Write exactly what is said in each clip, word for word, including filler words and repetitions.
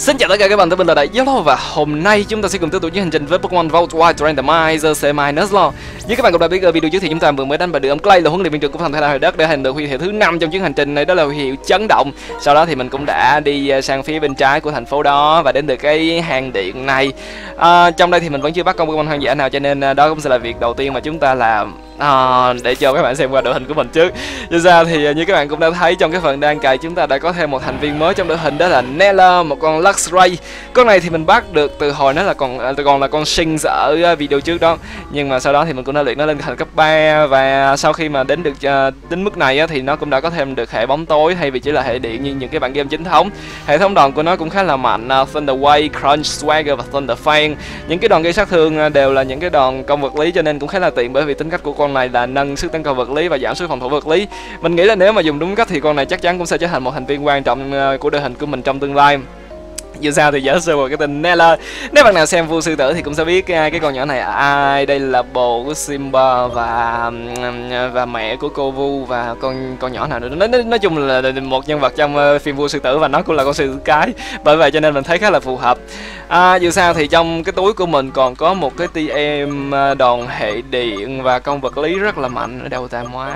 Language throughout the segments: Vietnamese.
Xin chào tất cả các bạn, tôi mình là Đại Yellow và hôm nay chúng ta sẽ cùng tiếp tục với hành trình với Pokemon Volt Wild Randomizer Semi Nuzlocke. Như các bạn cũng đã biết ở video trước thì chúng ta vừa mới đánh bại được ông Clay là huấn luyện viên trưởng của thành Thái Hồi Đất để hành được huy hiệu thứ năm trong chuyến hành trình này, đó là huy hiệu chấn động. Sau đó thì mình cũng đã đi sang phía bên trái của thành phố đó và đến được cái hang điện này. À, trong đây thì mình vẫn chưa bắt con Pokemon hoang dã nào, cho nên đó cũng sẽ là việc đầu tiên mà chúng ta làm. À, để cho các bạn xem qua đội hình của mình trước. Thực ra thì như các bạn cũng đã thấy trong cái phần đăng cài, chúng ta đã có thêm một thành viên mới trong đội hình, đó là Nella, một con Luxray. Con này thì mình bắt được từ hồi nó là còn còn là con Shinx ở video trước đó, nhưng mà sau đó thì mình cũng đã luyện nó lên thành cấp ba, và sau khi mà đến được uh, đến mức này á, thì nó cũng đã có thêm được hệ bóng tối thay vì chỉ là hệ điện như những cái bản game chính thống. Hệ thống đòn của nó cũng khá là mạnh, uh, Thunder Wave, Crunch, Swagger và Thunder Fang. Những cái đòn gây sát thương đều là những cái đòn công vật lý, cho nên cũng khá là tiện, bởi vì tính cách của con này là nâng sức tấn công vật lý và giảm sức phòng thủ vật lý. Mình nghĩ là nếu mà dùng đúng cách thì con này chắc chắn cũng sẽ trở thành một thành viên quan trọng của đội hình của mình trong tương lai. Dù sao thì giả sử một cái tên Nella, nếu bạn nào xem Vua Sư Tử thì cũng sẽ biết cái con nhỏ này là ai. Đây là bồ của Simba và và mẹ của cô Vu và con con nhỏ nào nữa. Nói, nói, nói chung là một nhân vật trong phim Vua Sư Tử, và nó cũng là con sư tử cái, bởi vậy cho nên mình thấy khá là phù hợp. À, dù sao thì trong cái túi của mình còn có một cái tê em đòn hệ điện và công vật lý rất là mạnh. Ở đâu ta má?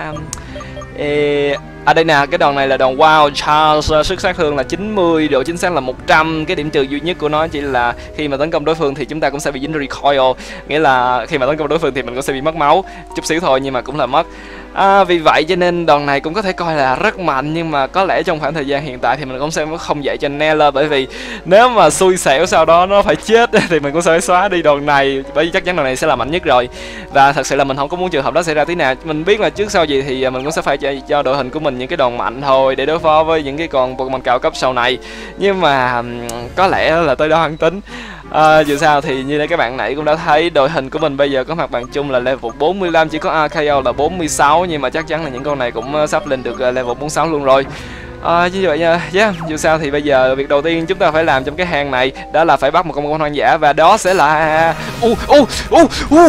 Ê... À đây nè, cái đòn này là đòn Wild Charge, sức sát thương là chín mươi, độ chính xác là một trăm. Cái điểm trừ duy nhất của nó chỉ là khi mà tấn công đối phương thì chúng ta cũng sẽ bị dính recoil, nghĩa là khi mà tấn công đối phương thì mình cũng sẽ bị mất máu chút xíu thôi, nhưng mà cũng là mất. À, vì vậy cho nên đòn này cũng có thể coi là rất mạnh, nhưng mà có lẽ trong khoảng thời gian hiện tại thì mình cũng sẽ không dạy cho Nella, bởi vì nếu mà xui xẻo sau đó nó phải chết thì mình cũng sẽ phải xóa đi đòn này, bởi vì chắc chắn đòn này sẽ là mạnh nhất rồi. Và thật sự là mình không có muốn trường hợp đó xảy ra tí nào. Mình biết là trước sau gì thì mình cũng sẽ phải cho đội hình của mình những cái đòn mạnh thôi để đối phó với những cái con Pokemon cao cấp sau này, nhưng mà có lẽ là tới đó ăn tính. À, dù sao thì như đây các bạn nãy cũng đã thấy, đội hình của mình bây giờ có mặt bằng chung là level bốn mươi lăm, chỉ có a ca o là bốn mươi sáu, nhưng mà chắc chắn là những con này cũng sắp lên được level bốn mươi sáu luôn rồi. À, như vậy nha, yeah. Dù sao thì bây giờ việc đầu tiên chúng ta phải làm trong cái hang này đó là phải bắt một con Pokemon hoang dã, và đó sẽ là u u u u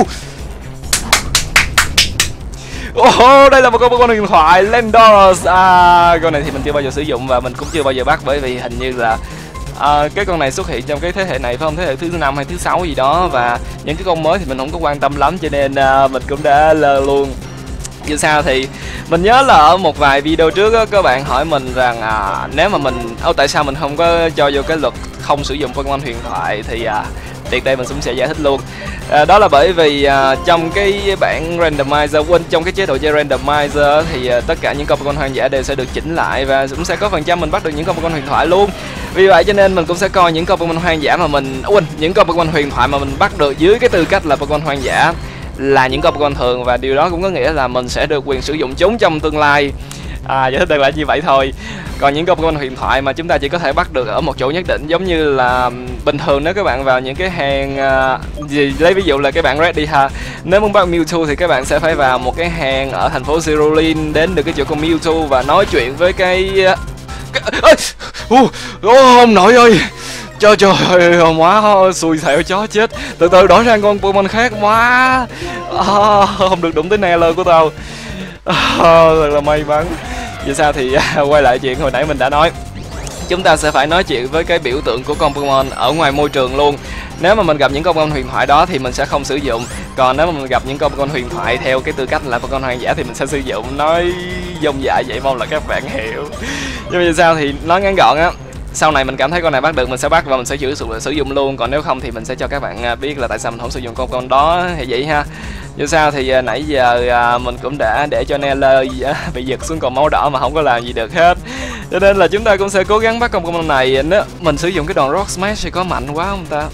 Oh, đây là một con Pokemon huyền thoại Landorus. À, con này thì mình chưa bao giờ sử dụng và mình cũng chưa bao giờ bắt, bởi vì hình như là à, cái con này xuất hiện trong cái thế hệ này phải không, thế hệ thứ năm hay thứ sáu gì đó, và những cái con mới thì mình không có quan tâm lắm, cho nên à, mình cũng đã lơ luôn. Dù sao thì mình nhớ là ở một vài video trước á, các bạn hỏi mình rằng à, nếu mà mình ô tại sao mình không có cho vô cái luật không sử dụng Pokemon huyền thoại, thì à, tiện đây mình cũng sẽ giải thích luôn. À, đó là bởi vì à, trong cái bảng randomizer, quên, trong cái chế độ chơi randomizer thì à, tất cả những con Pokemon hoang dã đều sẽ được chỉnh lại, và cũng sẽ có phần trăm mình bắt được những con Pokemon huyền thoại luôn. Vì vậy cho nên mình cũng sẽ coi những con Pokemon hoang dã mà mình quên những con Pokemon huyền thoại mà mình bắt được dưới cái tư cách là Pokemon hoang dã là những con Pokemon thường, và điều đó cũng có nghĩa là mình sẽ được quyền sử dụng chúng trong tương lai. À, giải thích đơn giản như vậy thôi. Còn những con Pokemon huyền thoại mà chúng ta chỉ có thể bắt được ở một chỗ nhất định, giống như là bình thường nếu các bạn vào những cái hang uh, gì lấy ví dụ là cái bạn Red đi ha, nếu muốn bắt Mewtwo thì các bạn sẽ phải vào một cái hang ở thành phố Zerolin, đến được cái chỗ con Mewtwo và nói chuyện với cái, cái... Ê! Uh, ông nội ơi, trời trời ơi, quá xui xẻo chó chết. Từ từ đổi sang con Pokemon khác, quá à, không được đụng tới Nella của tao. À, thật là may mắn. Vì sao thì quay lại chuyện hồi nãy mình đã nói, chúng ta sẽ phải nói chuyện với cái biểu tượng của con Pokemon ở ngoài môi trường luôn. Nếu mà mình gặp những con Pokemon huyền thoại đó thì mình sẽ không sử dụng, còn nếu mà mình gặp những con Pokemon huyền thoại theo cái tư cách là Pokemon hoang dã thì mình sẽ sử dụng. Nói dông dại vậy, mong là các bạn hiểu. Nhưng mà vì sao thì nói ngắn gọn á, sau này mình cảm thấy con này bắt được mình sẽ bắt và mình sẽ sử dụng sử dụng luôn, còn nếu không thì mình sẽ cho các bạn biết là tại sao mình không sử dụng con con đó hay vậy ha. Dù sao thì nãy giờ mình cũng đã để cho Nella bị giật xuống còn máu đỏ mà không có làm gì được hết, cho nên là chúng ta cũng sẽ cố gắng bắt con Pokemon này. Nếu mình sử dụng cái đòn Rock Smash thì có mạnh quá không ta?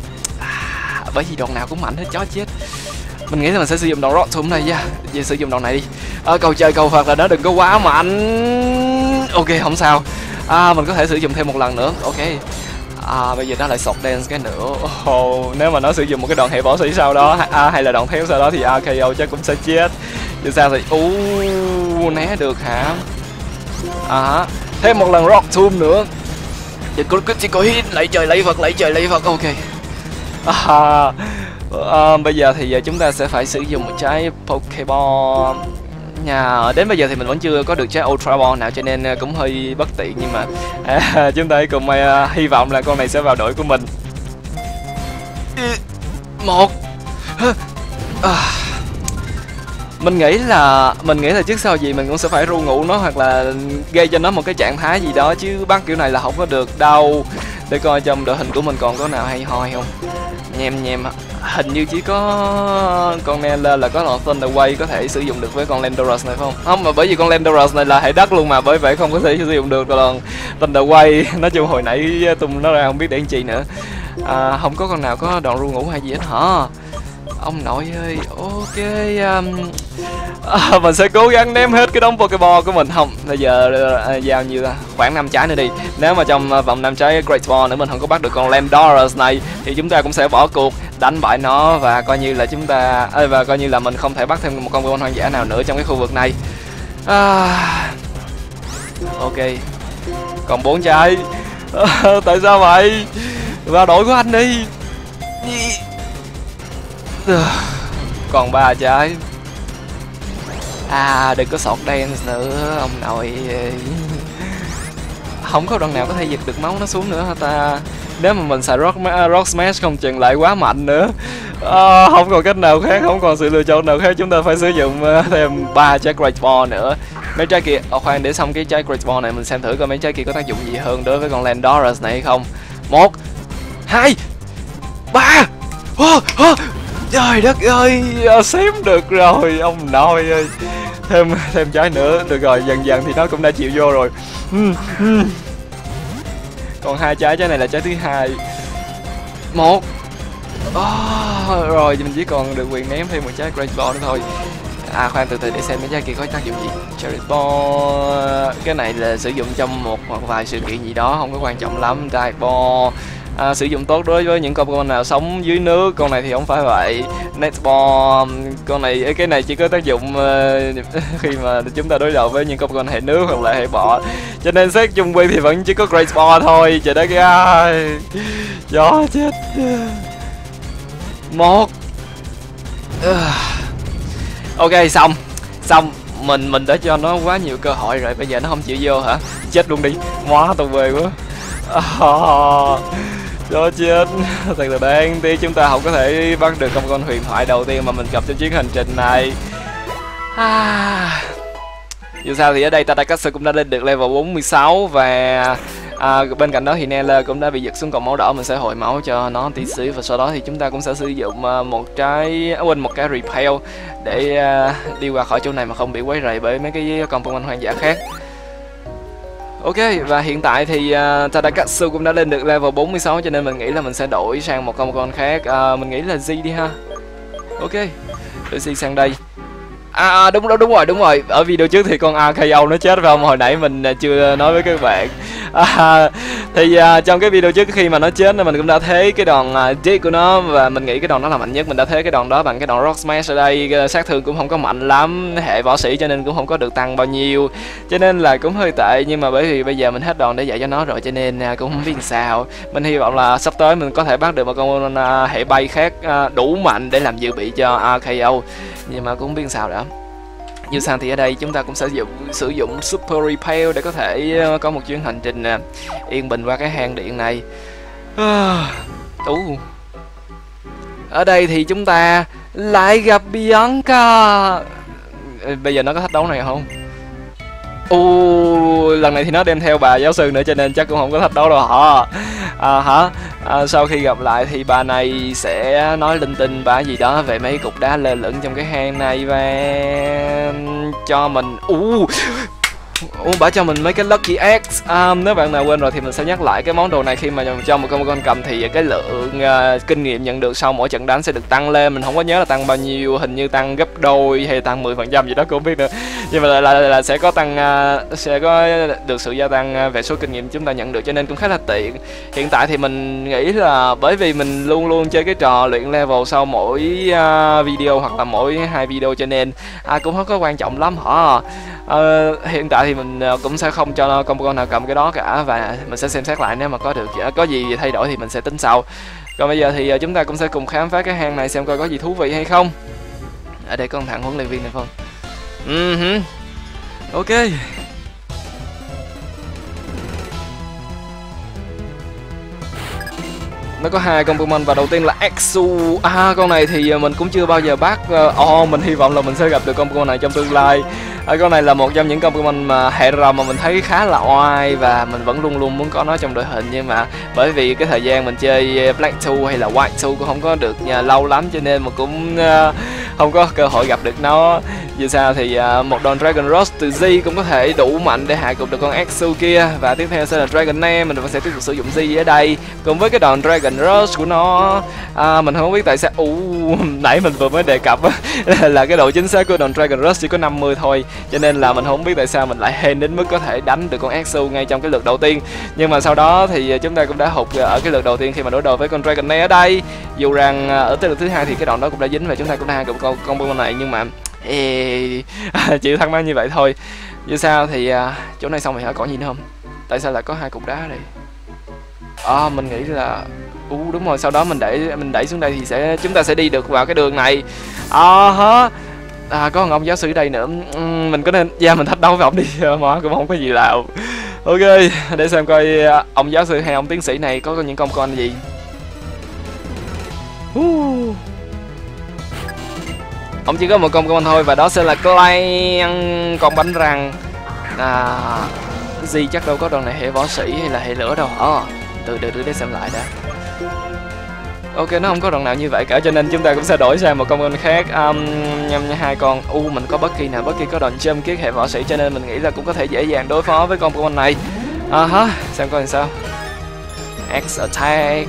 À, bởi vì đòn nào cũng mạnh hết, chó chết. Mình nghĩ là mình sẽ sử dụng đòn Rock Tomb này nha. Vậy sử dụng đòn này đi. À, cầu trời cầu Phật là nó đừng có quá mạnh. Ok, không sao. À, mình có thể sử dụng thêm một lần nữa. Ok. À, bây giờ nó lại sọt dance cái nữa. Oh, nếu mà nó sử dụng một cái đòn hệ võ sĩ sau đó, à, hay là đòn thép sau đó thì a ca o chắc cũng sẽ chết. Như sao thì u uh, né được hả? À, thêm một lần Rock Tomb nữa. Chỉ có chỉ có hit, lạy trời lạy Phật, lạy trời lạy Phật. Ok. À, à, bây giờ thì chúng ta sẽ phải sử dụng một trái Pokeball. nhà đến bây giờ thì mình vẫn chưa có được trái Ultra Ball nào cho nên cũng hơi bất tiện, nhưng mà à, chúng ta hãy cùng uh, hy vọng là con này sẽ vào đội của mình. Một à, mình nghĩ là mình nghĩ là trước sau gì mình cũng sẽ phải ru ngủ nó hoặc là gây cho nó một cái trạng thái gì đó, chứ bắt kiểu này là không có được đâu. Để coi trong đội hình của mình còn có nào hay ho không. Nhem nhem hình như chỉ có con Nella là có lọn Thunder Wave có thể sử dụng được với con Landorus này phải không? Không, mà bởi vì con Landorus này là hệ đất luôn mà, bởi vậy không có thể sử dụng được lọn Thunder Wave. Nói chung hồi nãy tung nó ra không biết để làm chi nữa. À, không có con nào có đòn ru ngủ hay gì hết hả? Ông nội ơi, ok, um, à, mình sẽ cố gắng ném hết cái đống Pokeball của mình. Không, bây giờ à, giao như khoảng năm trái nữa đi. Nếu mà trong vòng năm trái Great Ball nữa mình không có bắt được con Landorus này thì chúng ta cũng sẽ bỏ cuộc, đánh bại nó và coi như là chúng ta à, và coi như là mình không thể bắt thêm một con Pokemon hoang dã nào nữa trong cái khu vực này. À, ok, còn bốn trái. À, tại sao vậy? Vào đội của anh đi. Còn ba trái. À, đừng có sọt dance nữa ông nội. Không có đoạn nào có thể giật được máu nó xuống nữa hả ta? Nếu mà mình xài rock, rock smash không chừng lại quá mạnh nữa. À, không còn cách nào khác, không còn sự lựa chọn nào khác, chúng ta phải sử dụng thêm ba trái Great Ball nữa. Mấy trái kia, oh, khoan, để xong cái trái Great Ball này mình xem thử coi mấy trái kia có tác dụng gì hơn đối với con Landorus này hay không. Một, hai, ba. Oh, oh. Trời đất ơi, xém được rồi ông nội ơi. Thêm thêm trái nữa, được rồi, dần dần thì nó cũng đã chịu vô rồi. Còn hai trái, trái này là trái thứ hai. Một. Oh, rồi mình chỉ còn được quyền ném thêm một trái Great Ball nữa thôi. À khoan, từ từ để xem mấy trái kia có tác dụng gì. Cherry Ball, cái này là sử dụng trong một hoặc vài sự kiện gì đó, không có quan trọng lắm. Dive Ball, à, sử dụng tốt đối với những con Pokemon nào sống dưới nước, con này thì không phải vậy. Netball, con này cái này chỉ có tác dụng uh, khi mà chúng ta đối đầu với những con Pokemon hệ nước hoặc là hệ bọ, cho nên xét chung quy thì vẫn chỉ có Great Ball thôi. Trời đất ơi, gió chết. Một. Uh. Ok, xong xong mình mình đã cho nó quá nhiều cơ hội rồi, bây giờ nó không chịu vô hả? Chết luôn đi, quá tù bề quá. Oh, cho chết. Thật là đáng tiếc chúng ta không có thể bắt được con con huyền thoại đầu tiên mà mình gặp trên chuyến hành trình này. À, dù sao thì ở đây Tadakatsu cũng đã lên được level bốn mươi sáu và à, bên cạnh đó thì Nella cũng đã bị giật xuống cọng máu đỏ. Mình sẽ hồi máu cho nó tí xíu và sau đó thì chúng ta cũng sẽ sử dụng uh, một trái quên uh, một cái repel để uh, đi qua khỏi chỗ này mà không bị quấy rầy bởi mấy cái con Pokemon hoang dã khác. Ok, và hiện tại thì uh, Tadakatsu cũng đã lên được level bốn mươi sáu cho nên mình nghĩ là mình sẽ đổi sang một con Pokemon khác. Uh, mình nghĩ là Z đi ha. Ok, đổi Z sang đây. À đúng đúng đúng rồi đúng rồi ở video trước thì con a ca o nó chết phải không? Hồi nãy mình chưa nói với các bạn. À, thì à, trong cái video trước khi mà nó chết mình cũng đã thấy cái đòn à, chết của nó và mình nghĩ cái đòn đó là mạnh nhất. Mình đã thấy cái đòn đó bằng cái đòn Rock Smash ở đây, sát thương cũng không có mạnh lắm, hệ võ sĩ cho nên cũng không có được tăng bao nhiêu, cho nên là cũng hơi tệ. Nhưng mà bởi vì bây giờ mình hết đòn để dạy cho nó rồi cho nên à, cũng không biết sao. Mình hy vọng là sắp tới mình có thể bắt được một con à, hệ bay khác à, đủ mạnh để làm dự bị cho a ca o, nhưng mà cũng không biết sao đã. Như sao thì ở đây chúng ta cũng sẽ dùng, sử dụng Super Repel để có thể uh, có một chuyến hành trình uh, yên bình qua cái hang điện này. uh, Ở đây thì chúng ta lại gặp Bianca. Bây giờ nó có thách đấu này không? Uh, lần này thì nó đem theo bà giáo sư nữa cho nên chắc cũng không có thách đấu đâu hả? À, hả? À, sau khi gặp lại thì bà này sẽ nói linh tinh bà gì đó về mấy cục đá lơ lửng trong cái hang này và cho mình uh, Ủa, bả cho mình mấy cái Lucky Eggs. À, nếu bạn nào quên rồi thì mình sẽ nhắc lại cái món đồ này khi mà cho một con con cầm thì cái lượng uh, kinh nghiệm nhận được sau mỗi trận đánh sẽ được tăng lên. Mình không có nhớ là tăng bao nhiêu, hình như tăng gấp đôi hay tăng mười phần trăm gì đó cũng không biết nữa. Nhưng mà là, là, là sẽ có tăng uh, sẽ có được sự gia tăng về số kinh nghiệm chúng ta nhận được, cho nên cũng khá là tiện. Hiện tại thì mình nghĩ là bởi vì mình luôn luôn chơi cái trò luyện level sau mỗi uh, video hoặc là mỗi hai video cho nên à, cũng không có quan trọng lắm hả. Uh, hiện tại thì mình cũng sẽ không cho con con nào cầm cái đó cả và mình sẽ xem xét lại, nếu mà có được có gì thay đổi thì mình sẽ tính sau. Còn bây giờ thì chúng ta cũng sẽ cùng khám phá cái hang này xem coi có gì thú vị hay không. Ở đây có một thằng huấn luyện viên này không? Uh-huh. Ok. Nó có hai con Pokemon và đầu tiên là Exu. À, con này thì mình cũng chưa bao giờ bắt. Ồ, oh, mình hy vọng là mình sẽ gặp được con Pokemon này trong tương lai. À, con này là một trong những con Pokemon mà hệ rồng mà mình thấy khá là oai và mình vẫn luôn luôn muốn có nó trong đội hình, nhưng mà bởi vì cái thời gian mình chơi Black Two hay là White Two cũng không có được lâu lắm cho nên mà cũng uh, không có cơ hội gặp được nó. Dù sao thì uh, một đòn Dragon Rush từ Z cũng có thể đủ mạnh để hạ gục được con Exu kia, và tiếp theo sẽ là Dragon Name, mình sẽ tiếp tục sử dụng Z ở đây cùng với cái đòn Dragon Rush của nó. À, mình không biết tại sao ủ nãy mình vừa mới đề cập là cái độ chính xác của đòn Dragon Rush chỉ có năm mươi thôi, cho nên là mình không biết tại sao mình lại hên đến mức có thể đánh được con Exu ngay trong cái lượt đầu tiên. Nhưng mà sau đó thì chúng ta cũng đã hụt ở cái lượt đầu tiên khi mà đối đầu với con Dragon Name ở đây. Dù rằng ở tới lượt thứ hai thì cái đòn đó cũng đã dính và chúng ta cũng đã hạ gục con con Pokemon này, nhưng mà ê, chịu thắc mắc như vậy thôi. Như sao thì à, chỗ này xong rồi hả, còn gì nữa không? Tại sao lại có hai cục đá đây? À, mình nghĩ là u uh, đúng rồi, sau đó mình đẩy mình đẩy xuống đây thì sẽ chúng ta sẽ đi được vào cái đường này. À hả? À, có một ông giáo sư ở đây nữa. uhm, mình có nên ra yeah, mình thách đấu với ông đi mà cũng không có gì làm. Ok, để xem coi ông giáo sư hay ông tiến sĩ này có những công con gì. uh. Ông chỉ có một con con thôi và đó sẽ là Clan, con bánh răng. À, gì chắc đâu có đòn này hệ võ sĩ hay là hệ lửa đâu. Ờ, à, từ từ từ để xem lại đã. Ok, nó không có đòn nào như vậy cả cho nên chúng ta cũng sẽ đổi sang một con con khác. Um, nhâm hai con. U uh, mình có Bucky nè, Bucky có đòn jump kick hệ võ sĩ cho nên mình nghĩ là cũng có thể dễ dàng đối phó với con con này. À hả, xem coi làm sao. X attack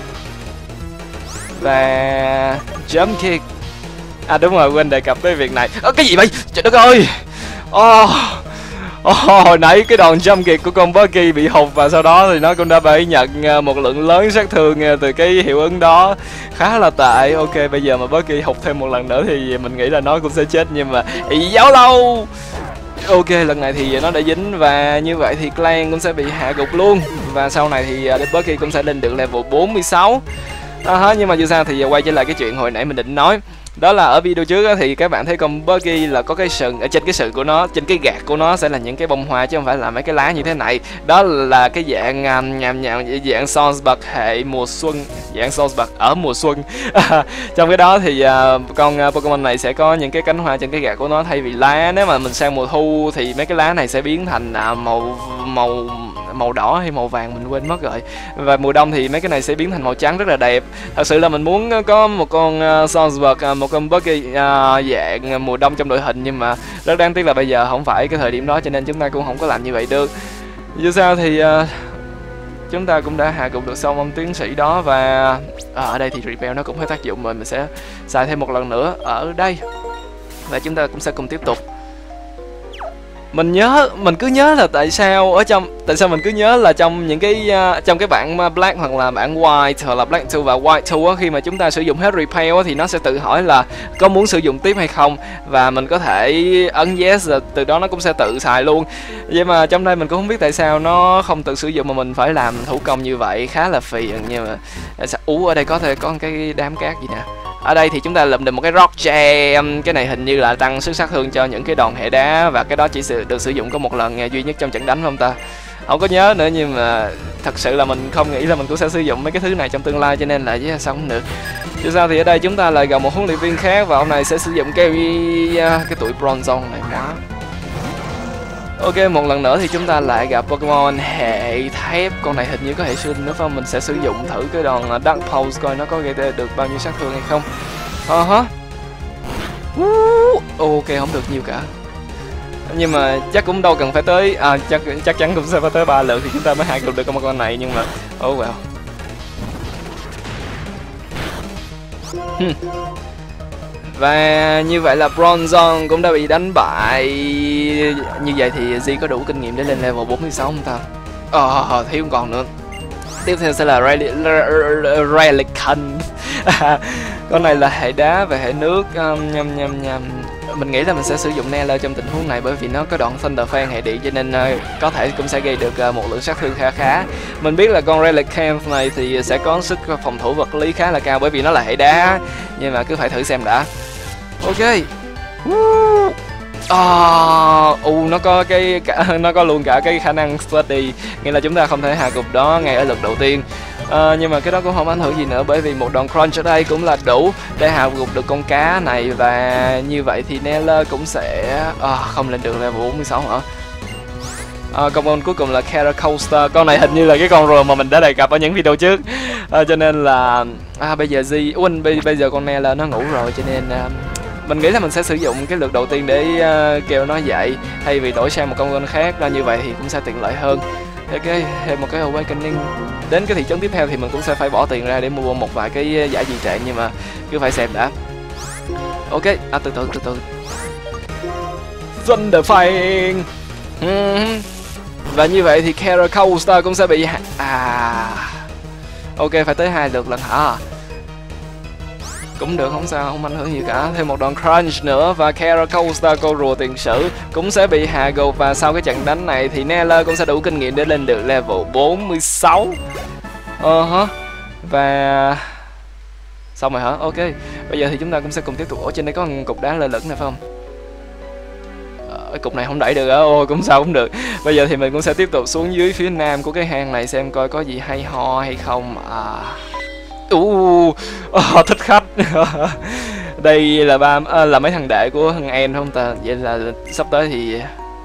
và jump kick. À đúng rồi, quên đề cập tới việc này. Ơ, cái gì vậy? Trời đất ơi. Oh. Oh, hồi nãy cái đòn jump kick của con Bucky bị hụt và sau đó thì nó cũng đã bị nhận một lượng lớn sát thương từ cái hiệu ứng đó, khá là tệ. Ok, bây giờ mà Bucky hụt thêm một lần nữa thì mình nghĩ là nó cũng sẽ chết, nhưng mà ý giáo lâu. Ok, lần này thì nó đã dính và như vậy thì Clan cũng sẽ bị hạ gục luôn, và sau này thì Bucky cũng sẽ lên được level bốn mươi sáu. À, nhưng mà dù sao thì quay trở lại cái chuyện hồi nãy mình định nói. Đó là ở video trước á, thì các bạn thấy con Bucky là có cái sừng, ở trên cái sừng của nó, trên cái gạt của nó sẽ là những cái bông hoa chứ không phải là mấy cái lá như thế này. Đó là cái dạng nhàm nhàm nhàm dạng Sonsbug hệ mùa xuân, dạng Sonsbug ở mùa xuân. Trong cái đó thì uh, con uh, Pokemon này sẽ có những cái cánh hoa trên cái gạt của nó thay vì lá. Nếu mà mình sang mùa thu thì mấy cái lá này sẽ biến thành uh, màu màu màu đỏ hay màu vàng mình quên mất rồi. Và mùa đông thì mấy cái này sẽ biến thành màu trắng rất là đẹp. Thật sự là mình muốn có một con uh, Sonsbug, uh, một con Bucky uh, dạng mùa đông trong đội hình, nhưng mà rất đáng tiếc là bây giờ không phải cái thời điểm đó cho nên chúng ta cũng không có làm như vậy được. Dù sao thì uh, chúng ta cũng đã hạ gục được xong ông tiến sĩ đó, và à, ở đây thì Repel nó cũng có tác dụng rồi, mình sẽ xài thêm một lần nữa ở đây và chúng ta cũng sẽ cùng tiếp tục. Mình nhớ, mình cứ nhớ là tại sao ở trong, tại sao mình cứ nhớ là trong những cái uh, trong cái bản Black hoặc là bản White hoặc là Black Two và White Two á, khi mà chúng ta sử dụng hết Repel á, thì nó sẽ tự hỏi là có muốn sử dụng tiếp hay không, và mình có thể ấn yes rồi từ đó nó cũng sẽ tự xài luôn. Vậy mà trong đây mình cũng không biết tại sao nó không tự sử dụng mà mình phải làm thủ công như vậy, khá là phiền. Nhưng mà ú, ở đây có thể có cái đám cát gì nè. Ở đây thì chúng ta lượm được một cái Rock Jam, cái này hình như là tăng sức sát thương cho những cái đòn hệ đá, và cái đó chỉ được sử dụng có một lần duy nhất trong trận đánh không ta? Không có nhớ nữa, nhưng mà thật sự là mình không nghĩ là mình cũng sẽ sử dụng mấy cái thứ này trong tương lai cho nên là với sao không được. Chứ sao thì ở đây chúng ta lại gặp một huấn luyện viên khác và ông này sẽ sử dụng cái cái tuổi Bronzong này quá. Ok, một lần nữa thì chúng ta lại gặp Pokemon hệ thép. Con này hình như có hệ sinh nữa phải không? Mình sẽ sử dụng thử cái đòn Dark Pulse coi nó có gây được bao nhiêu sát thương hay không. Ờ uh hả -huh. Ok, không được nhiều cả. Nhưng mà chắc cũng đâu cần phải tới à, chắc chắc chắn cũng sẽ phải tới ba lượt thì chúng ta mới hạ gục được con con này, nhưng mà oh well. Hmm. Và như vậy là Bronzong cũng đã bị đánh bại. Như vậy thì Z có đủ kinh nghiệm để lên level bốn mươi sáu không ta? Ờ, uh, thiếu còn nữa. Tiếp theo sẽ là Relican. Con này là hệ đá và hệ nước. um, nhầm, nhầm, nhầm. Mình nghĩ là mình sẽ sử dụng Neller trong tình huống này bởi vì nó có đoạn Thunder Fan hệ điện cho nên uh, có thể cũng sẽ gây được uh, một lượng sát thương khá khá. Mình biết là con Relican này thì sẽ có sức phòng thủ vật lý khá là cao bởi vì nó là hệ đá, nhưng mà cứ phải thử xem đã. Ok. Woo. uh, uh, nó có cái nó có luôn cả cái khả năng steady, nghĩa là chúng ta không thể hạ gục đó ngay ở lượt đầu tiên. Uh, nhưng mà cái đó cũng không ảnh hưởng gì nữa, bởi vì một đòn crunch ở đây cũng là đủ để hạ gục được con cá này. Và như vậy thì Neller cũng sẽ uh, không lên được level bốn mươi sáu hả? Uh, con cuối cùng là Kara Coaster. Con này hình như là cái con rùa mà mình đã đề cập ở những video trước, uh, cho nên là à, bây giờ Di Uin bây, bây giờ con Neller nó ngủ rồi, cho nên uh, mình nghĩ là mình sẽ sử dụng cái lượt đầu tiên để uh, kêu nó dậy thay vì đổi sang một con khác. Ra như vậy thì cũng sẽ tiện lợi hơn. Ok, thêm một cái Awakening. Đến cái thị trấn tiếp theo thì mình cũng sẽ phải bỏ tiền ra để mua một vài cái giải dị trạng, nhưng mà cứ phải xem đã. Ok, à, từ từ từ từ. Thunderfang. uhm. Và như vậy thì Kara Coaster cũng sẽ bị à ok, phải tới hai lượt lần hả? Cũng được, không sao, không ảnh hưởng gì cả. Thêm một đòn crunch nữa và Kara Coaster, cô rùa tiền sử, cũng sẽ bị hạ gục. Và sau cái trận đánh này thì Neller cũng sẽ đủ kinh nghiệm để lên được level bốn mươi sáu. Ờ uh hả? Và xong rồi hả? Ok, bây giờ thì chúng ta cũng sẽ cùng tiếp tục. Ở trên đây có một cục đá lơ lửng này phải không? Ờ, cục này không đẩy được á. Ôi, cũng sao cũng được. Bây giờ thì mình cũng sẽ tiếp tục xuống dưới phía nam của cái hang này xem coi có gì hay ho hay không. À Uh, oh, thích khách. Đây là ba à, là mấy thằng đệ của thằng En không ta? Vậy là sắp tới thì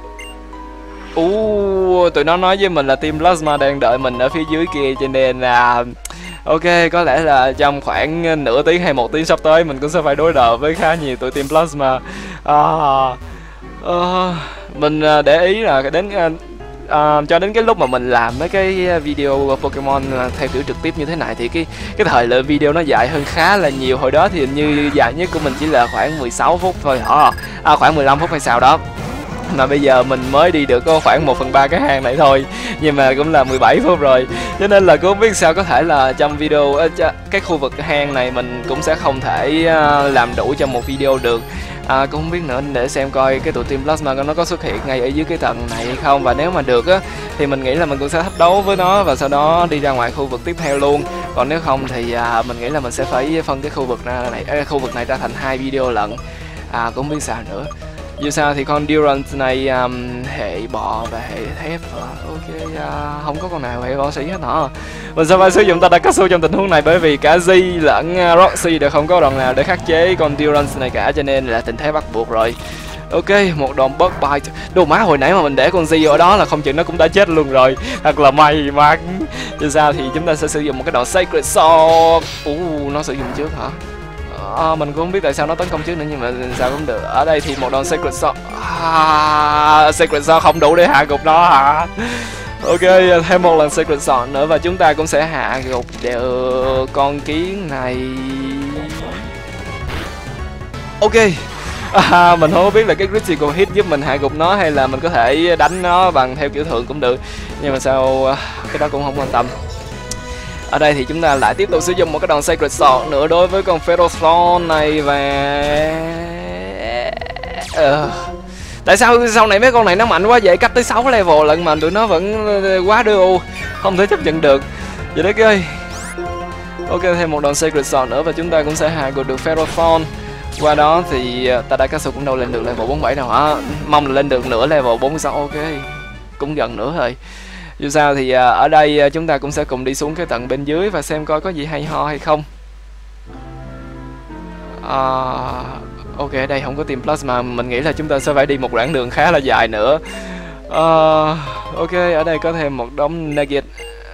uh, tụi nó nói với mình là team Plasma đang đợi mình ở phía dưới kia, cho nên là ok, có lẽ là trong khoảng nửa tiếng hay một tiếng sắp tới mình cũng sẽ phải đối đầu với khá nhiều tụi team Plasma. uh, uh, Mình để ý là đến uh, Uh, cho đến cái lúc mà mình làm mấy cái video Pokemon theo kiểu trực tiếp như thế này thì cái cái thời lượng video nó dài hơn khá là nhiều. Hồi đó thì hình như dài nhất của mình chỉ là khoảng mười sáu phút thôi hả? À, khoảng mười lăm phút hay sao đó. Mà bây giờ mình mới đi được có khoảng một phần ba cái hang này thôi, nhưng mà cũng là mười bảy phút rồi. Cho nên là cũng không biết sao có thể là trong video cái khu vực hang này mình cũng sẽ không thể làm đủ trong một video được. À, cũng không biết nữa, để xem coi cái tụi team Plasma nó có xuất hiện ngay ở dưới cái tầng này hay không. Và nếu mà được á thì mình nghĩ là mình cũng sẽ thách đấu với nó và sau đó đi ra ngoài khu vực tiếp theo luôn. Còn nếu không thì à, mình nghĩ là mình sẽ phải phân cái khu vực ra này à, khu vực này ra thành hai video lận. À, cũng không biết sao nữa. Dù sao thì con Durant này um, hệ bọ và hệ thép. Ok, uh, không có con nào hệ võ sĩ hết hả? Mình sẽ phải sử dụng Tadakatsu trong tình huống này, bởi vì cả Z lẫn uh, Roxy đều không có đòn nào để khắc chế con Durant này cả, cho nên là tình thế bắt buộc rồi. Ok, một đòn Bug Bite. Đồ má, hồi nãy mà mình để con Z ở đó là không chừng nó cũng đã chết luôn rồi. Thật là may mắn. Dù sao thì chúng ta sẽ sử dụng một cái đòn Sacred Sword. Uh, nó sử dụng trước hả? À, mình cũng không biết tại sao nó tấn công trước nữa, nhưng mà sao cũng được. Ở đây thì một đòn Sacred Sword. À, Sacred Sword không đủ để hạ gục nó hả? Ok, thêm một lần Sacred Sword nữa và chúng ta cũng sẽ hạ gục được con kiến này. Ok. À, mình không biết là cái critical hit giúp mình hạ gục nó hay là mình có thể đánh nó bằng theo kiểu thường cũng được, nhưng mà sao cái đó cũng không quan tâm. Ở đây thì chúng ta lại tiếp tục sử dụng một cái đòn Sacred Sword nữa đối với con Ferrothorn này. Và uh, tại sao sau này mấy con này nó mạnh quá vậy, cách tới sáu level lận mà tụi nó vẫn quá đưa u, không thể chấp nhận được. Vậy đấy ơi. Ok, thêm một đòn Sacred Sword nữa và chúng ta cũng sẽ hạ gục được Ferrothorn. Qua đó thì Tadakatsu cũng đâu lên được level bốn mươi bảy đâu hả? Mong là lên được nửa level bốn mươi sáu. Ok, cũng gần nữa rồi. Dù sao thì à, ở đây à, chúng ta cũng sẽ cùng đi xuống cái tầng bên dưới và xem coi có gì hay ho hay không. À, ok, ở đây không có team Plasma, mình nghĩ là chúng ta sẽ phải đi một đoạn đường khá là dài nữa. À, ok, ở đây có thêm một đống nugget.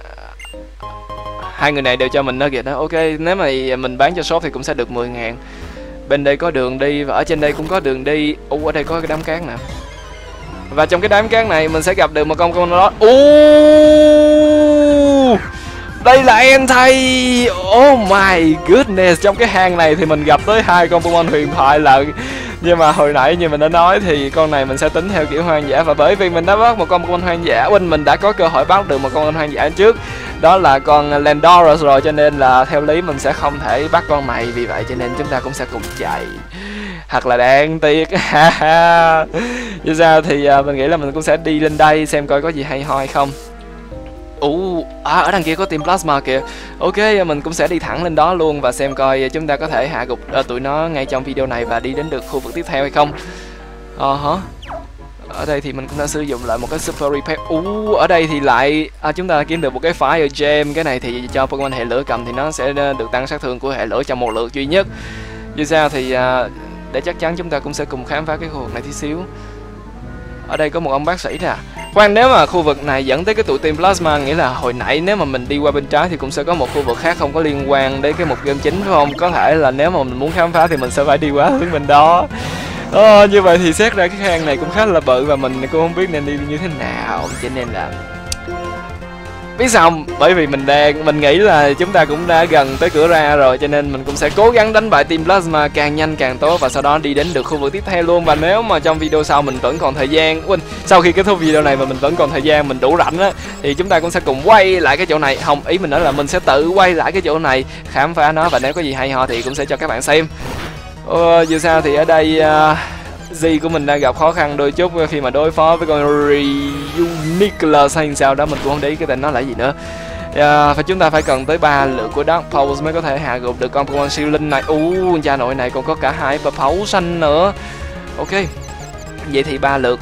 Hai người này đều cho mình nugget đó. Ok, nếu mà mình bán cho shop thì cũng sẽ được mười ngàn. Bên đây có đường đi và ở trên đây cũng có đường đi. Ủa, ở đây có cái đám cát nè. Và trong cái đám cát này mình sẽ gặp được một con con đó. Uh, đây là Entei. Oh my goodness. Trong cái hang này thì mình gặp tới hai con Pokemon huyền thoại lận. Nhưng mà hồi nãy như mình đã nói thì con này mình sẽ tính theo kiểu hoang dã. Và bởi vì mình đã bắt một con Pokemon hoang dã, Uin mình đã có cơ hội bắt được một con hoang dã trước, đó là con Landorus rồi, cho nên là theo lý mình sẽ không thể bắt con này. Vì vậy cho nên chúng ta cũng sẽ cùng chạy. Thật là đáng tiếc. Như sao thì uh, mình nghĩ là mình cũng sẽ đi lên đây xem coi có gì hay ho hay không. Ủa, à, ở đằng kia có team Plasma kìa. Ok, mình cũng sẽ đi thẳng lên đó luôn và xem coi chúng ta có thể hạ gục uh, tụi nó ngay trong video này và đi đến được khu vực tiếp theo hay không. Ờ hả. Ở đây thì mình cũng đã sử dụng lại một cái super repair. Ú, ở đây thì lại à, chúng ta đã kiếm được một cái fire gem. Cái này thì cho Pokemon hệ lửa cầm thì nó sẽ được tăng sát thương của hệ lửa trong một lượt duy nhất. Dù sao thì à, để chắc chắn chúng ta cũng sẽ cùng khám phá cái khu vực này tí xíu. Ở đây có một ông bác sĩ nè. Khoan, nếu mà khu vực này dẫn tới cái tụi team Plasma, nghĩa là hồi nãy nếu mà mình đi qua bên trái thì cũng sẽ có một khu vực khác không có liên quan đến cái mục game chính phải không? Có thể là nếu mà mình muốn khám phá thì mình sẽ phải đi qua hướng bên đó. Ờ, như vậy thì xét ra cái hang này cũng khá là bự và mình cũng không biết nên đi như thế nào, cho nên là biết sao không? Bởi vì mình đang mình nghĩ là chúng ta cũng đã gần tới cửa ra rồi, cho nên mình cũng sẽ cố gắng đánh bại team Plasma càng nhanh càng tốt và sau đó đi đến được khu vực tiếp theo luôn. Và nếu mà trong video sau mình vẫn còn thời gian, quên, sau khi kết thúc video này mà mình vẫn còn thời gian, mình đủ rảnh á, thì chúng ta cũng sẽ cùng quay lại cái chỗ này. Không, ý mình nói là mình sẽ tự quay lại cái chỗ này, khám phá nó và nếu có gì hay ho thì cũng sẽ cho các bạn xem. Ờ, dù sao thì ở đây uh, G của mình đang gặp khó khăn đôi chút khi mà đối phó với con Reuniclus hay sao đó, mình cũng không để ý cái tên nó là gì nữa. À, và chúng ta phải cần tới ba lượt của Dark Pulse mới có thể hạ gục được con Pokemon siêu linh này. U, cha nội này còn có cả hai Pulse xanh nữa. Ok, vậy thì ba lượt.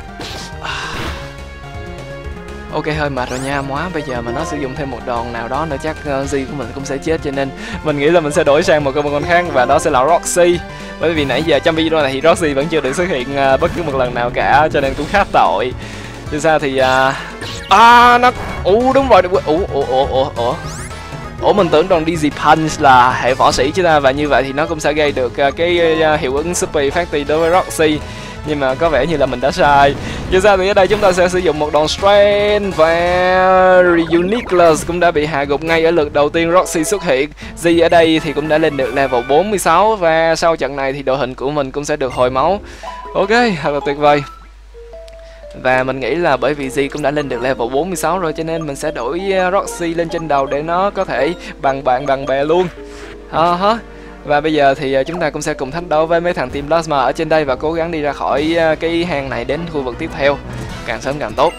Ok, hơi mệt rồi nha, móa bây giờ mà nó sử dụng thêm một đòn nào đó nữa chắc uh, G của mình cũng sẽ chết, cho nên mình nghĩ là mình sẽ đổi sang một con khác và đó sẽ là Roxy. Bởi vì nãy giờ trong video này thì Roxy vẫn chưa được xuất hiện uh, bất cứ một lần nào cả, cho nên cũng khá tội. Chứ sao thì uh... à nó ú đúng rồi, ủa ủa ủa ủa ủa ủa mình tưởng đòn Dizzy Punch là hệ võ sĩ chứ ta, và như vậy thì nó cũng sẽ gây được uh, cái uh, hiệu ứng super effect đối với Roxy. Nhưng mà có vẻ như là mình đã sai. Dù sao thì ở đây chúng ta sẽ sử dụng một đòn Strain và Reuniclus cũng đã bị hạ gục ngay ở lượt đầu tiên Roxy xuất hiện. G ở đây thì cũng đã lên được level bốn mươi sáu và sau trận này thì đội hình của mình cũng sẽ được hồi máu. Ok, thật là tuyệt vời. Và mình nghĩ là bởi vì G cũng đã lên được level bốn mươi sáu rồi cho nên mình sẽ đổi Roxy lên trên đầu để nó có thể bằng bạn bằng bè luôn. Ha uh ha. Và bây giờ thì chúng ta cũng sẽ cùng thách đấu với mấy thằng team Plasma ở trên đây và cố gắng đi ra khỏi cái hang này đến khu vực tiếp theo, càng sớm càng tốt.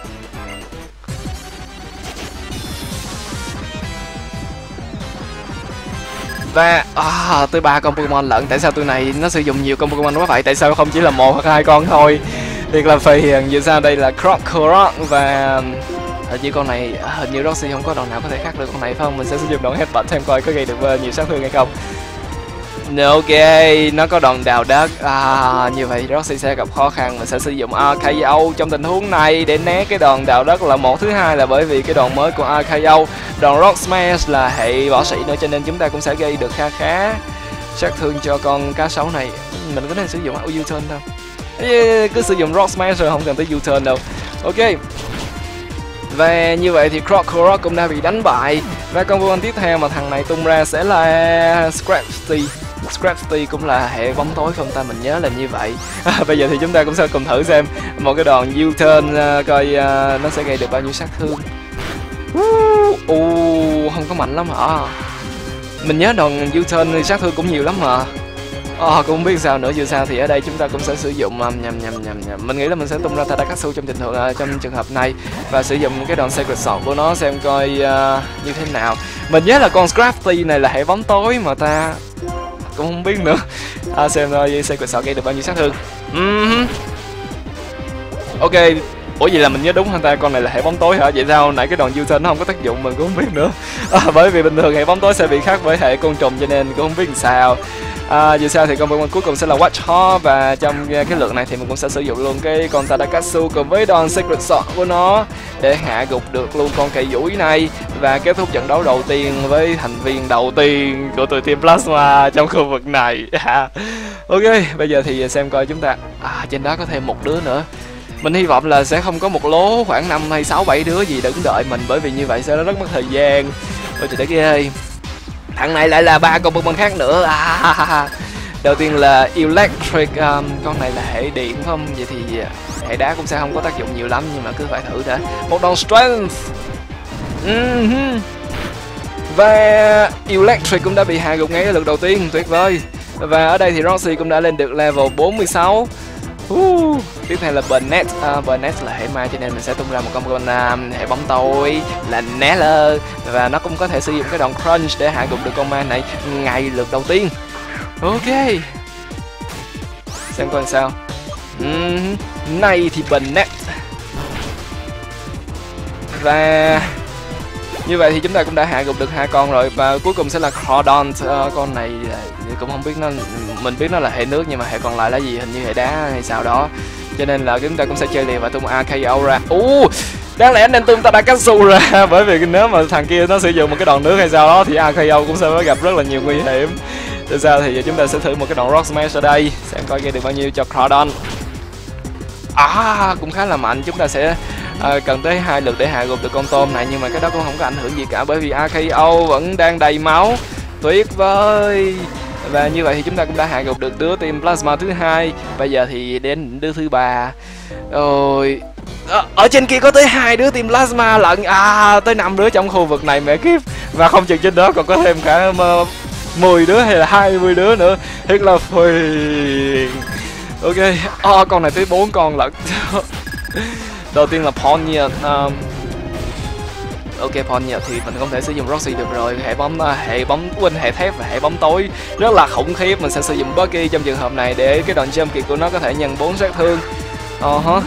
Và à, tới ba con Pokemon lận, tại sao tụi này nó sử dụng nhiều con Pokemon quá vậy? Tại sao không chỉ là một hoặc hai con thôi? Thiệt là phì hiền. Dù sao đây là Crocodile và hình như con này, hình như Roxy không có đòn nào có thể khác được con này phải không? Mình sẽ sử dụng đòn Headbutt xem coi có gây được nhiều sát thương hay không. Ok, nó có đòn đào đất. À, như vậy Roxy sẽ gặp khó khăn. Mình sẽ sử dụng a ca o trong tình huống này để né cái đòn đào đất là một. Thứ hai là bởi vì cái đòn mới của a ca o, đòn Rock Smash là hệ võ sĩ nữa, cho nên chúng ta cũng sẽ gây được khá khá sát thương cho con cá sấu này. Mình có nên sử dụng U-turn đâu, cứ sử dụng Rock Smash rồi không cần tới U-turn đâu. Ok, và như vậy thì Crocodile cũng đã bị đánh bại. Và con Pokemon tiếp theo mà thằng này tung ra sẽ là Scrafty. Scrafty cũng là hệ bóng tối không ta, mình nhớ là như vậy. À, bây giờ thì chúng ta cũng sẽ cùng thử xem một cái đòn U-turn uh, coi uh, nó sẽ gây được bao nhiêu sát thương. Uh, uh, không có mạnh lắm hả? Mình nhớ đòn U-turn thì sát thương cũng nhiều lắm mà. Ờ, cũng không biết sao nữa. Dù sao thì ở đây chúng ta cũng sẽ sử dụng um, nhầm nhầm nhầm nhầm mình nghĩ là mình sẽ tung ra Tadakatsu trong tình huống uh, trong trường hợp này và sử dụng cái đòn Sacred Sword của nó xem coi uh, như thế nào. Mình nhớ là con Scrafty này là hệ bóng tối mà ta cũng không biết nữa. À, xem thôi Sacred Sword gây được bao nhiêu sát thương. Uh-huh. Ok, ủa vậy là mình nhớ đúng hả ta? Con này là hệ bóng tối hả? Vậy sao nãy cái đòn U-turn nó không có tác dụng mình cũng không biết nữa. À, bởi vì bình thường hệ bóng tối sẽ bị khác với hệ côn trùng cho nên cũng không biết làm sao. À, dù sao thì con Pokemon cuối cùng sẽ là Watchor và trong cái lượt này thì mình cũng sẽ sử dụng luôn cái con Tadakatsu cùng với đòn Sacred Sword của nó để hạ gục được luôn con cây duỗi này và kết thúc trận đấu đầu tiên với thành viên đầu tiên của tụi team Plasma trong khu vực này. Ok, bây giờ thì xem coi chúng ta à, trên đó có thêm một đứa nữa. Mình hy vọng là sẽ không có một lố khoảng năm hay sáu bảy đứa gì đứng đợi mình, bởi vì như vậy sẽ rất mất thời gian. Ôi trời đất ghê. Thằng này lại là ba con Pokemon khác nữa. À, đầu tiên là Electric, um, con này là hệ điện phải không? Vậy thì hệ đá cũng sẽ không có tác dụng nhiều lắm, nhưng mà cứ phải thử đã. Một đòn Strength. Uh-huh. Và Electric cũng đã bị hạ gục ngay ở lượt đầu tiên, tuyệt vời. Và ở đây thì Roxy cũng đã lên được level bốn mươi sáu. Uh, tiếp theo là Burnett. uh, Burnett là hệ ma cho nên mình sẽ tung ra một con con uh, hệ bóng tối là Neller và nó cũng có thể sử dụng cái đòn Crunch để hạ gục được con ma này ngay lượt đầu tiên. Ok, xem coi sao. uhm, này thì bình nè. Và như vậy thì chúng ta cũng đã hạ gục được hai con rồi, và cuối cùng sẽ là Crawdon. Uh, con này cũng không biết nó, mình biết nó là hệ nước nhưng mà hệ còn lại là gì, hình như hệ đá hay sao đó, cho nên là chúng ta cũng sẽ chơi liền và tung a ca o ra. uh, đáng lẽ nên tung Tadakatsu ra bởi vì nếu mà thằng kia nó sử dụng một cái đòn nước hay sao đó thì a ca o cũng sẽ gặp rất là nhiều nguy hiểm. Tại sao thì chúng ta sẽ thử một cái đòn Rock Smash ở đây xem coi gây được bao nhiêu cho Crawdon. À, cũng khá là mạnh. Chúng ta sẽ à, cần tới hai lượt để hạ gục được con tôm này, nhưng mà cái đó cũng không có ảnh hưởng gì cả bởi vì a ca o vẫn đang đầy máu. Tuyệt vời. Và như vậy thì chúng ta cũng đã hạ gục được đứa team Plasma thứ hai. Bây giờ thì đến đứa thứ ba. Rồi ở, ở trên kia có tới hai đứa team Plasma lận, à tới năm đứa trong khu vực này mẹ kiếp, và không chừng trên đó còn có thêm cả mười đứa hay là hai mươi đứa nữa, thiệt là phiền. Ok, à, con này tới bốn con lận. Đầu tiên là Pontiac. um, Ok, Pontiac thì mình không thể sử dụng Roxy được rồi, hệ bóng hệ bóng quên hệ thép và hệ bóng tối rất là khủng khiếp. Mình sẽ sử dụng Bucky trong trường hợp này để cái đòn jump kick của nó có thể nhận bốn sát thương. uh -huh.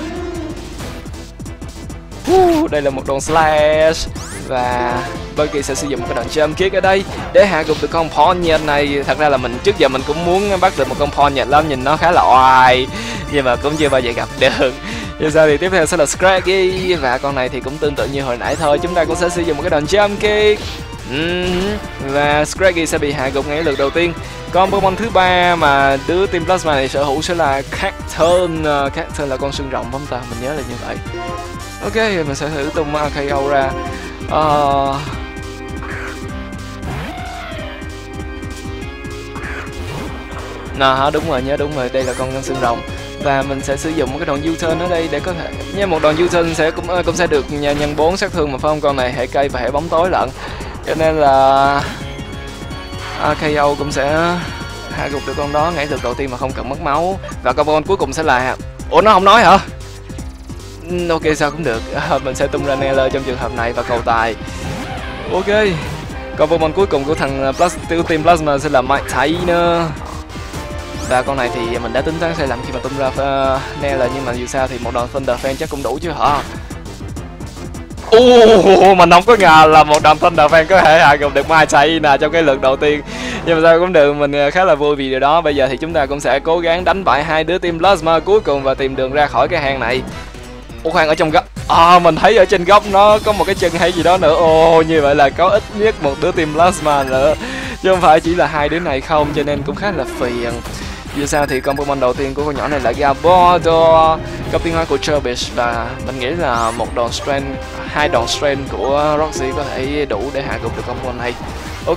uh, Đây là một đòn slash và Bucky sẽ sử dụng cái đòn jump kick ở đây để hạ gục được con Pontiac này. Thật ra là mình trước giờ mình cũng muốn bắt được một con Pontiac lắm, nhìn nó khá là oai nhưng mà cũng chưa bao giờ gặp được. Như sao thì tiếp theo sẽ là Scraggy, và con này thì cũng tương tự như hồi nãy thôi, chúng ta cũng sẽ sử dụng một cái đòn jump kick. uhm, và Scraggy sẽ bị hạ gục ngay lượt đầu tiên. Con Pokemon thứ ba mà đứa team Plasma này sở hữu sẽ là Cacturn. uh, Cacturn là con xương rồng không ta, mình nhớ là như vậy. Ok, mình sẽ thử tung a ca o ra. uh... Nà, đúng rồi, nhớ đúng rồi, đây là con xương rồng. Và mình sẽ sử dụng một cái đòn U-turn ở đây để có thể nha, một đòn U-turn sẽ cũng cũng sẽ được nhân bốn sát thương mà phải không? Con này hệ cây và hệ bóng tối lận, cho nên là a ca o cũng sẽ hạ gục được con đó ngay lượt đầu tiên mà không cần mất máu. Và con Pokemon cuối cùng sẽ là, ủa nó không nói hả? Ok, sao cũng được. Mình sẽ tung ra Neller trong trường hợp này và cầu tài. Ok, con Pokemon cuối cùng của thằng Plus, team Plasma sẽ là Mike Tainer. Và con này thì mình đã tính toán sai lầm khi mà tung ra uh, Neller, nhưng mà dù sao thì một đòn Thunder Fan chắc cũng đủ chứ hả? Uh, mình không có ngờ là một đòn Thunder Fan có thể hạ gục được Mike Tainer trong cái lượt đầu tiên, nhưng mà sao cũng được, mình khá là vui vì điều đó. Bây giờ thì chúng ta cũng sẽ cố gắng đánh bại hai đứa team Plasma cuối cùng và tìm đường ra khỏi cái hang này. Ủa khoan, ở trong góc à, mình thấy ở trên góc nó có một cái chân hay gì đó nữa. Ồ, như vậy là có ít nhất một đứa team Plasma nữa chứ không phải chỉ là hai đứa này không, cho nên cũng khá là phiền. Dù sao thì con Pokemon đầu tiên của con nhỏ này là Gabaldor, cấp tiến hóa của Trubbish, và mình nghĩ là một đòn strength, hai đòn strength của Roxy có thể đủ để hạ gục được con Pokemon này. Ok.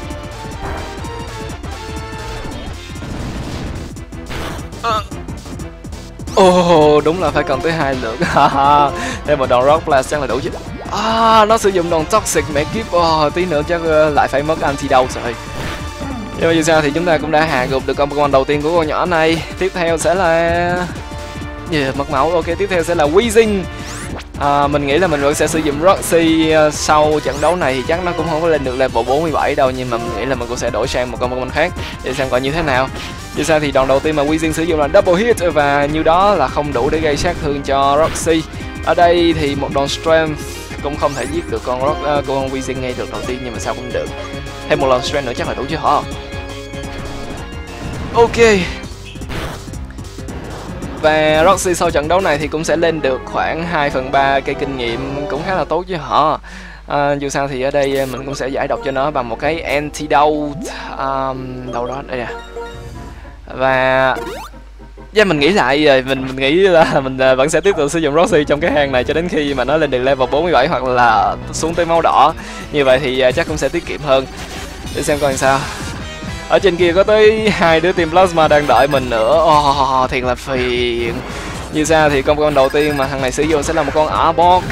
Ồ, oh, đúng là phải cần tới hai lượt. Thêm một đòn Rock Blast chắc là đủ chứ. À, nó sử dụng đòn Toxic mẹ kiếp. Oh, tí nữa chắc lại phải mất antidote rồi. Nhưng mà dù sao thì chúng ta cũng đã hạ gục được con Pokemon đầu tiên của con nhỏ này. Tiếp theo sẽ là yeah, mất máu. Ok, tiếp theo sẽ là Weezing. À, mình nghĩ là mình vẫn sẽ sử dụng Roxy uh, sau trận đấu này thì chắc nó cũng không có lên được level bốn mươi bảy đâu, nhưng mà mình nghĩ là mình cũng sẽ đổi sang một con Pokemon khác để xem coi như thế nào. Dù sao thì đòn đầu tiên mà Weezing sử dụng là Double Hit, và như đó là không đủ để gây sát thương cho Roxy. Ở đây thì một đòn Strength cũng không thể giết được con Rock, uh, con Weezing ngay được đầu tiên, nhưng mà sao cũng được. Thêm một lần Strength nữa chắc là đủ chứ hả? Ok. Và Roxy sau trận đấu này thì cũng sẽ lên được khoảng hai phần ba cây kinh nghiệm, cũng khá là tốt chứ hả? À, dù sao thì ở đây mình cũng sẽ giải độc cho nó bằng một cái antidote um, đâu đó đây nè. Và yeah, mình nghĩ lại rồi, mình, mình nghĩ là mình vẫn sẽ tiếp tục sử dụng Roxy trong cái hang này cho đến khi mà nó lên được level bốn mươi bảy hoặc là xuống tới máu đỏ. Như vậy thì chắc cũng sẽ tiết kiệm hơn. Để xem coi làm sao. Ở trên kia có tới hai đứa team Plasma đang đợi mình nữa. Oh, thiệt là phiền. Như sao thì con con đầu tiên mà thằng này sử dụng sẽ là một con Arbok.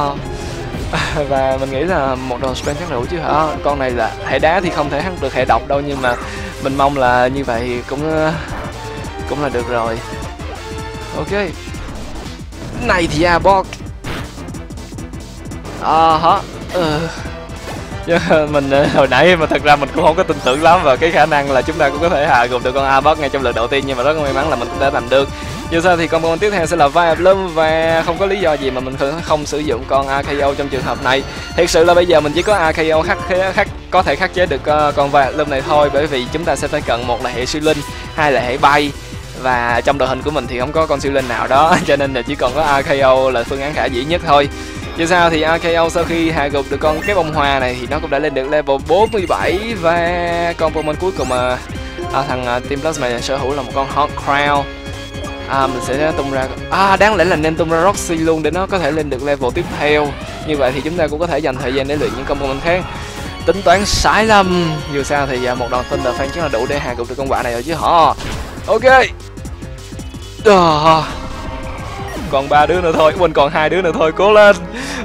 Và mình nghĩ là một đòn strength chắc đủ chứ hả? Con này là hệ đá thì không thể hắc được hệ độc đâu, nhưng mà mình mong là như vậy cũng cũng là được rồi. Ok. Này thì Arbok. À hả? Ừ. Mình hồi nãy mà thật ra mình cũng không có tin tưởng lắm vào cái khả năng là chúng ta cũng có thể hạ gục được con Arbok ngay trong lượt đầu tiên, nhưng mà rất may mắn là mình cũng đã làm được. Dù sao thì combo tiếp theo sẽ là Fire Bloom, và không có lý do gì mà mình không sử dụng con a ca o trong trường hợp này. Thiệt sự là bây giờ mình chỉ có a ca o khắc, khắc có thể khắc chế được uh, con Fire Bloom này thôi, bởi vì chúng ta sẽ phải cần một là hệ siêu linh, hai là hệ bay, và trong đội hình của mình thì không có con siêu linh nào đó, cho nên là chỉ còn có a ca o là phương án khả dĩ nhất thôi. Dù sao thì a ca o sau khi hạ gục được con cái bông hoa này thì nó cũng đã lên được level bốn mươi bảy, và con Pokemon cuối cùng mà à, thằng uh, Team Plasma sở hữu là một con Hot Crown. À, mình sẽ tung ra, à đáng lẽ là nên tung ra Roxy luôn để nó có thể lên được level tiếp theo. Như vậy thì chúng ta cũng có thể dành thời gian để luyện những combo khác. Tính toán sải lâm. Dù sao thì một đòn Thunder Fan chắc là đủ để hạ gục được con quạ này rồi chứ hả. Ok. À, còn ba đứa nữa thôi, quên còn hai đứa nữa thôi, cố lên.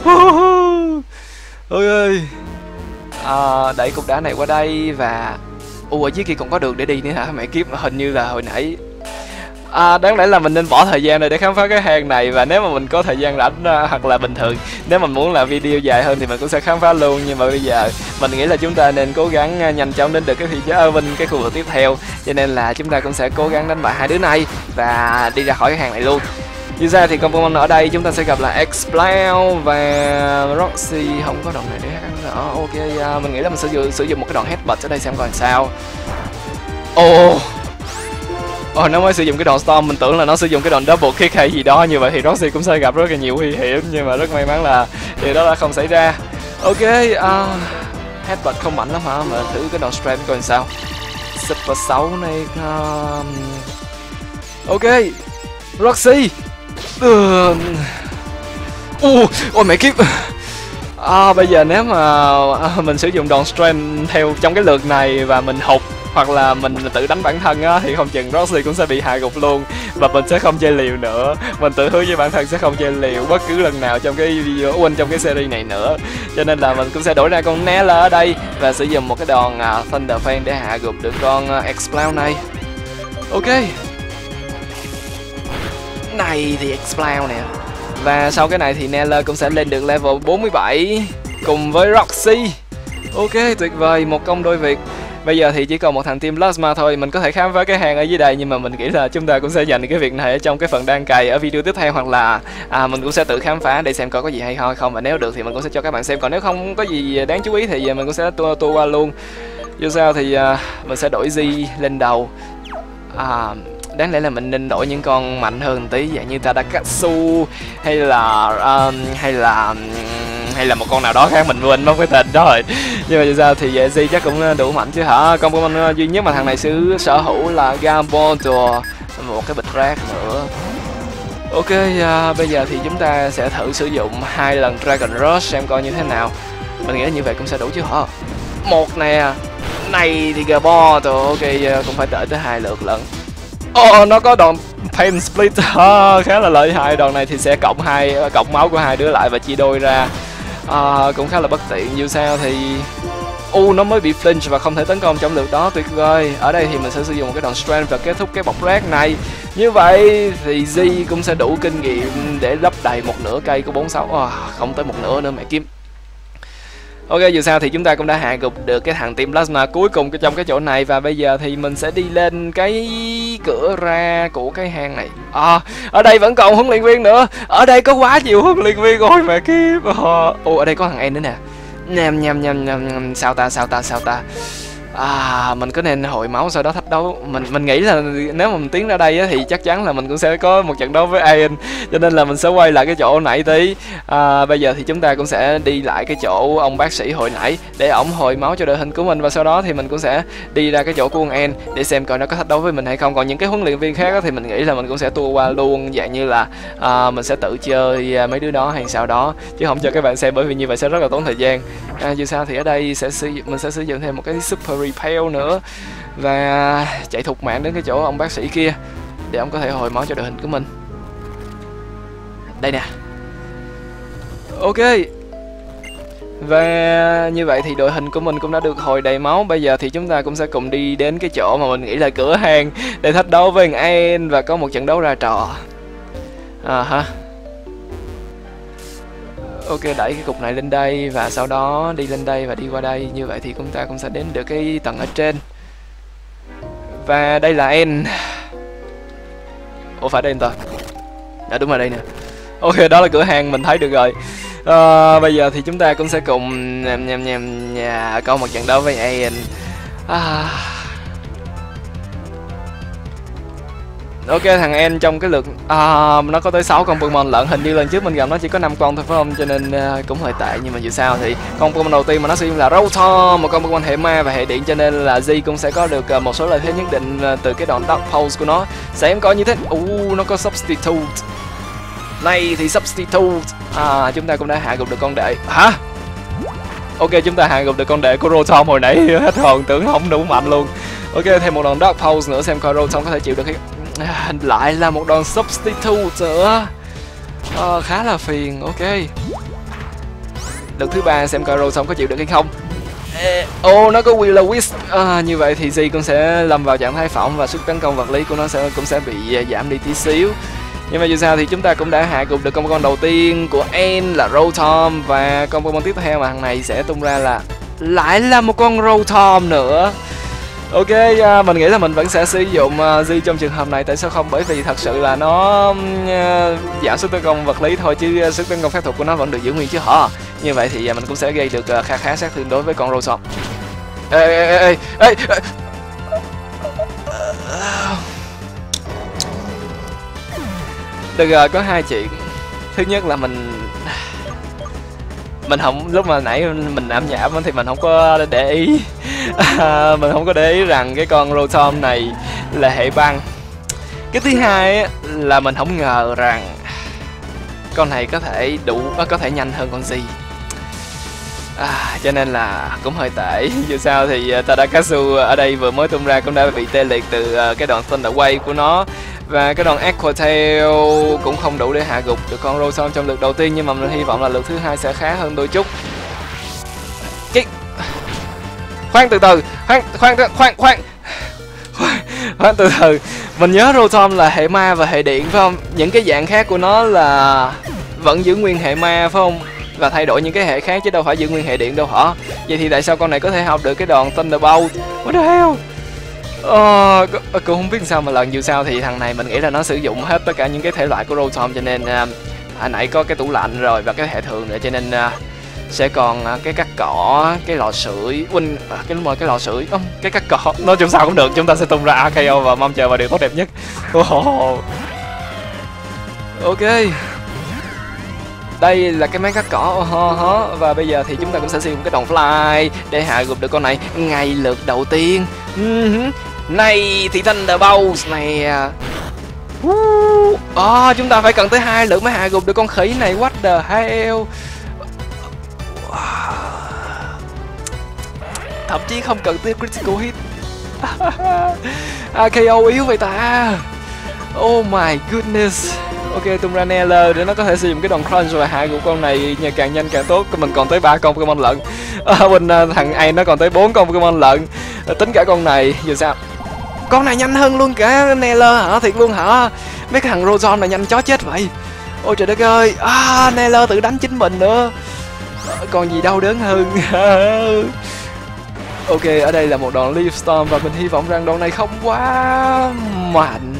Ôi, à, đẩy cục đá này qua đây và u ở dưới kia còn có đường để đi nữa hả mẹ kiếp, hình như là hồi nãy. À, đáng lẽ là mình nên bỏ thời gian này để khám phá cái hang này, và nếu mà mình có thời gian rảnh uh, hoặc là bình thường nếu mình muốn làm video dài hơn thì mình cũng sẽ khám phá luôn, nhưng mà bây giờ mình nghĩ là chúng ta nên cố gắng uh, nhanh chóng đến được cái thị trấn Irvine, cái khu vực tiếp theo, cho nên là chúng ta cũng sẽ cố gắng đánh bại hai đứa này và đi ra khỏi cái hang này luôn. Như ra thì con Pokemon ở đây chúng ta sẽ gặp là Exploud và Roxy, không có đòn này để hắn nữa. Ok, uh, mình nghĩ là mình sẽ sử, sử dụng một cái đòn Headbutt ở đây xem coi làm sao. Ồ oh. Ồ, oh, nó mới sử dụng cái đòn Storm, mình tưởng là nó sử dụng cái đòn Double Kick hay gì đó, như vậy thì Roxy cũng sẽ gặp rất là nhiều nguy hiểm, nhưng mà rất may mắn là điều đó đã không xảy ra. Ok, uh, Headbutt không mạnh lắm hả, mà thử cái đòn Strength coi làm sao. Super sáu này. Uh... Ok, Roxy. Uh... Uh, ôi mẹ kiếp. À, bây giờ nếu mà uh, mình sử dụng đòn Strength theo trong cái lượt này và mình hụt hoặc là mình tự đánh bản thân á, thì không chừng Roxy cũng sẽ bị hạ gục luôn, và mình sẽ không chơi liều nữa. Mình tự hứa với bản thân sẽ không chơi liều bất cứ lần nào trong cái video quên trong cái series này nữa, cho nên là mình cũng sẽ đổi ra con Nella ở đây và sử dụng một cái đòn uh, Thunder Fan để hạ gục được con uh, Exploud này. Ok, này thì Exploud nè, và sau cái này thì Nella cũng sẽ lên được level bốn mươi bảy cùng với Roxy. Ok, tuyệt vời, một công đôi việc. Bây giờ thì chỉ còn một thằng Team Plasma thôi, mình có thể khám phá cái hang ở dưới đây, nhưng mà mình nghĩ là chúng ta cũng sẽ dành cái việc này ở trong cái phần đăng cày ở video tiếp theo, hoặc là à, mình cũng sẽ tự khám phá để xem coi có gì hay ho không, và nếu được thì mình cũng sẽ cho các bạn xem, còn nếu không có gì đáng chú ý thì mình cũng sẽ tua tua qua luôn. Dù sao thì à, mình sẽ đổi G lên đầu. À, đáng lẽ là mình nên đổi những con mạnh hơn tí, dạng như Tadakatsu hay là um, hay là hay là một con nào đó khác, mình quên mất cái tên đó rồi. Nhưng mà dù sao thì Z chắc cũng đủ mạnh chứ hả. Con Pokemon duy nhất mà thằng này xứ sở hữu là Gambodor, một cái bịch rác nữa. Ok, uh, bây giờ thì chúng ta sẽ thử sử dụng hai lần Dragon Rush xem coi như thế nào. Mình nghĩ là như vậy cũng sẽ đủ chứ hả. Một nè, này thì Gambodor, ok, uh, cũng phải đợi tới hai lượt lận. Ồ, oh, nó có đòn Pain Split, oh, khá là lợi hại. Đòn này thì sẽ cộng hai cộng máu của hai đứa lại và chia đôi ra, uh, cũng khá là bất tiện. Dù sao thì u uh, nó mới bị flinch và không thể tấn công trong lượt đó, tuyệt vời. Ở đây thì mình sẽ sử dụng một cái đòn Strength và kết thúc cái bọc rác này. Như vậy thì Z cũng sẽ đủ kinh nghiệm để lấp đầy một nửa cây của bốn mươi sáu, oh, không tới một nửa nữa mẹ kiếm. Ok, dù sao thì chúng ta cũng đã hạ gục được cái thằng Team Plasma cuối cùng trong cái chỗ này, và bây giờ thì mình sẽ đi lên cái cửa ra của cái hang này. À, ở đây vẫn còn huấn luyện viên nữa, ở đây có quá nhiều huấn luyện viên rồi mà kiếp. Ồ, ở đây có thằng N nữa nè. Nhầm nhầm nhầm nhầm, sao ta sao ta sao ta. À, mình có nên hồi máu sau đó thách đấu. Mình mình nghĩ là nếu mà mình tiến ra đây á, thì chắc chắn là mình cũng sẽ có một trận đấu với Ian, cho nên là mình sẽ quay lại cái chỗ nãy tí. À, bây giờ thì chúng ta cũng sẽ đi lại cái chỗ ông bác sĩ hồi nãy để ổng hồi máu cho đội hình của mình, và sau đó thì mình cũng sẽ đi ra cái chỗ của con N để xem coi nó có thách đấu với mình hay không. Còn những cái huấn luyện viên khác á, thì mình nghĩ là mình cũng sẽ tua qua luôn, dạng như là à, mình sẽ tự chơi mấy đứa đó hay sao đó, chứ không cho các bạn xem, bởi vì như vậy sẽ rất là tốn thời gian. À, dù sao thì ở đây sẽ sử dụng, mình sẽ sử dụng thêm một cái Super Repel nữa và chạy thục mạng đến cái chỗ ông bác sĩ kia để ông có thể hồi máu cho đội hình của mình. Đây nè. Ok, và như vậy thì đội hình của mình cũng đã được hồi đầy máu. Bây giờ thì chúng ta cũng sẽ cùng đi đến cái chỗ mà mình nghĩ là cửa hang để thách đấu với An và có một trận đấu ra trò. À hả. Ok, đẩy cái cục này lên đây và sau đó đi lên đây và đi qua đây. Như vậy thì chúng ta cũng sẽ đến được cái tầng ở trên. Và đây là N. Ủa phải đây ta? Dạ đúng rồi đây nè. Ok, đó là cửa hàng mình thấy được rồi. À, bây giờ thì chúng ta cũng sẽ cùng nhầm nhầm nhầm nhà coi một trận đấu với Ian. À... Ok, thằng En trong cái lượt à, nó có tới sáu con Pokemon lận, hình như lần trước mình gặp nó chỉ có năm con thôi phải không, cho nên uh, cũng hơi tệ, nhưng mà dù sao thì con Pokemon đầu tiên mà nó sử dụng là Rotom, một con Pokemon hệ ma và hệ điện, cho nên là G cũng sẽ có được uh, một số lợi thế nhất định uh, từ cái đòn Dark Pulse của nó. Sẽ em coi như thế. U uh, nó có Substitute. Này thì Substitute. À, chúng ta cũng đã hạ gục được con đệ. Hả? Ok, chúng ta hạ gục được con đệ của Rotom hồi nãy, hết hồn tưởng không đủ mạnh luôn. Ok, thêm một đòn Dark Pulse nữa xem coi Rotom có thể chịu được cái à, lại là một đòn Substitute nữa. À, khá là phiền. Ok, lượt thứ ba xem coi Rotom có chịu được hay không. Ô, oh, nó có Will-O-Wisp. À, như vậy thì G cũng sẽ lâm vào trạng thái phỏng và sức tấn công vật lý của nó sẽ cũng sẽ bị giảm đi tí xíu. Nhưng mà dù sao thì chúng ta cũng đã hạ gục được con Pokemon đầu tiên của En là Rotom, và con Pokemon tiếp theo mà thằng này sẽ tung ra là lại là một con Rotom nữa. Ok, uh, mình nghĩ là mình vẫn sẽ sử dụng uh, G trong trường hợp này. Tại sao không? Bởi vì thật sự là nó uh, giảm sức tấn công vật lý thôi, chứ uh, sức tấn công phép thuật của nó vẫn được giữ nguyên chứ hả. Như vậy thì uh, mình cũng sẽ gây được uh, khá khá sát thương đối với con Rotom. Ê ê ê ê ê, ê. Được rồi, có hai chuyện. Thứ nhất là mình mình không, lúc mà nãy mình ảm nhảm thì mình không có để ý à, mình không có để ý rằng cái con Rotom này là hệ băng. Cái thứ hai là mình không ngờ rằng con này có thể đủ có thể nhanh hơn con gì. À, cho nên là cũng hơi tệ. Dù sao thì uh, Tadakazu ở đây vừa mới tung ra cũng đã bị tê liệt từ uh, cái đoạn Thunder Wave của nó, và cái đoạn Aqua Tail cũng không đủ để hạ gục được con Rotom trong lượt đầu tiên, nhưng mà mình hy vọng là lượt thứ hai sẽ khá hơn đôi chút. Cái... khoan từ từ, khoan khoan khoan khoan khoan từ từ. Mình nhớ Rotom là hệ ma và hệ điện phải không? Những cái dạng khác của nó là vẫn giữ nguyên hệ ma phải không? Và thay đổi những cái hệ khác chứ đâu phải giữ nguyên hệ điện đâu hả? Vậy thì tại sao con này có thể học được cái đòn Thunderbolt? What the hell? Ờ, cũng không biết sao mà lần dù sao thì thằng này mình nghĩ là nó sử dụng hết tất cả những cái thể loại của Rotom, cho nên uh, hồi nãy có cái tủ lạnh rồi và cái hệ thường nữa, cho nên uh, sẽ còn uh, cái cắt cỏ, cái lò sưởi, Win, uh, cái đúng rồi cái lò sưởi, um, cái cắt cỏ, nói chung sao cũng được, chúng ta sẽ tung ra a ca o và mong chờ vào điều tốt đẹp nhất. Oh. Ok, đây là cái máy cắt cỏ. Uh-huh. Và bây giờ thì chúng ta cũng sẽ sử dụng cái đòn Fly để hạ gục được con này ngay lượt đầu tiên. Uh-huh. Này thì Thunderbolt này. Uh. Oh, chúng ta phải cần tới hai lượt mới hạ gục được con khỉ này. What the hell. Thậm chí không cần tới critical hit. a ca o yếu vậy ta. Oh my goodness. Ok, tung ra Neller để nó có thể sử dụng cái đòn Crunch và hạ gục con này nhà càng nhanh càng tốt. Mình còn tới ba con Pokemon lận. À, bên uh, thằng A nó còn tới bốn con Pokemon lận. À, tính cả con này, giờ sao? Con này nhanh hơn luôn cả Neller hả? Thiệt luôn hả? Mấy cái thằng Rotom này nhanh chó chết vậy. Ôi trời đất ơi. À, Neller tự đánh chính mình nữa. À, còn gì đau đớn hơn. Ok, ở đây là một đòn Leaf Storm và mình hy vọng rằng đòn này không quá mạnh.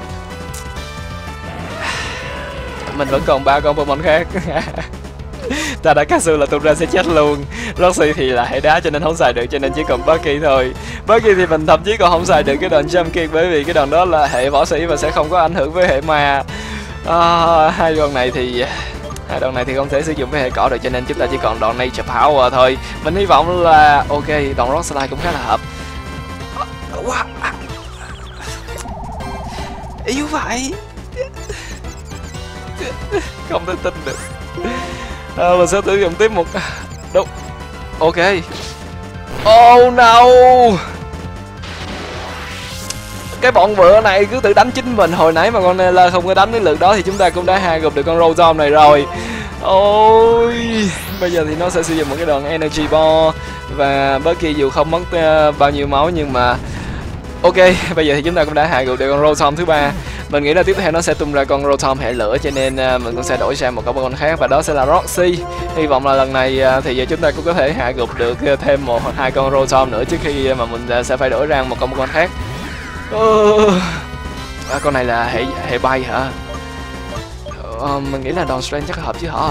Mình vẫn còn ba con Pokemon khác. Tadakazu là tung ra sẽ chết luôn. Roxy thì là hệ đá cho nên không xài được, cho nên chỉ còn Bucky thôi. Bucky thì mình thậm chí còn không xài được cái đòn Jump Kick, bởi vì cái đòn đó là hệ võ sĩ và sẽ không có ảnh hưởng với hệ ma. À, hai đòn này thì hai đòn này thì không thể sử dụng với hệ cỏ được, cho nên chúng ta chỉ còn đòn Nature Power thôi. Mình hy vọng là ok, đòn Rock Slide cũng khá là hợp. Wow. Yếu vậy. Không thể tin được. À, mình sẽ sử dụng tiếp một đúng. Ok. Oh no. Cái bọn vợ này cứ tự đánh chính mình. Hồi nãy mà con Neller không có đánh đến lượt đó thì chúng ta cũng đã hạ gục được con Rotom này rồi. Ôi, bây giờ thì nó sẽ sử dụng một cái đòn Energy Ball. Và Bucky dù không mất uh, bao nhiêu máu nhưng mà ok, bây giờ thì chúng ta cũng đã hạ gục được con Rotom thứ ba. Mình nghĩ là tiếp theo nó sẽ tung ra con Rotom hệ lửa, cho nên uh, mình cũng sẽ đổi sang một con Pokemon khác và đó sẽ là Roxy. Hy vọng là lần này uh, thì chúng ta cũng có thể hạ gục được uh, thêm một hoặc hai con Rotom nữa trước khi uh, mà mình uh, sẽ phải đổi ra một con Pokemon khác. Uh, À, con này là hệ hệ bay hả? Ờ, mình nghĩ là đòn strength chắc hợp chứ hả?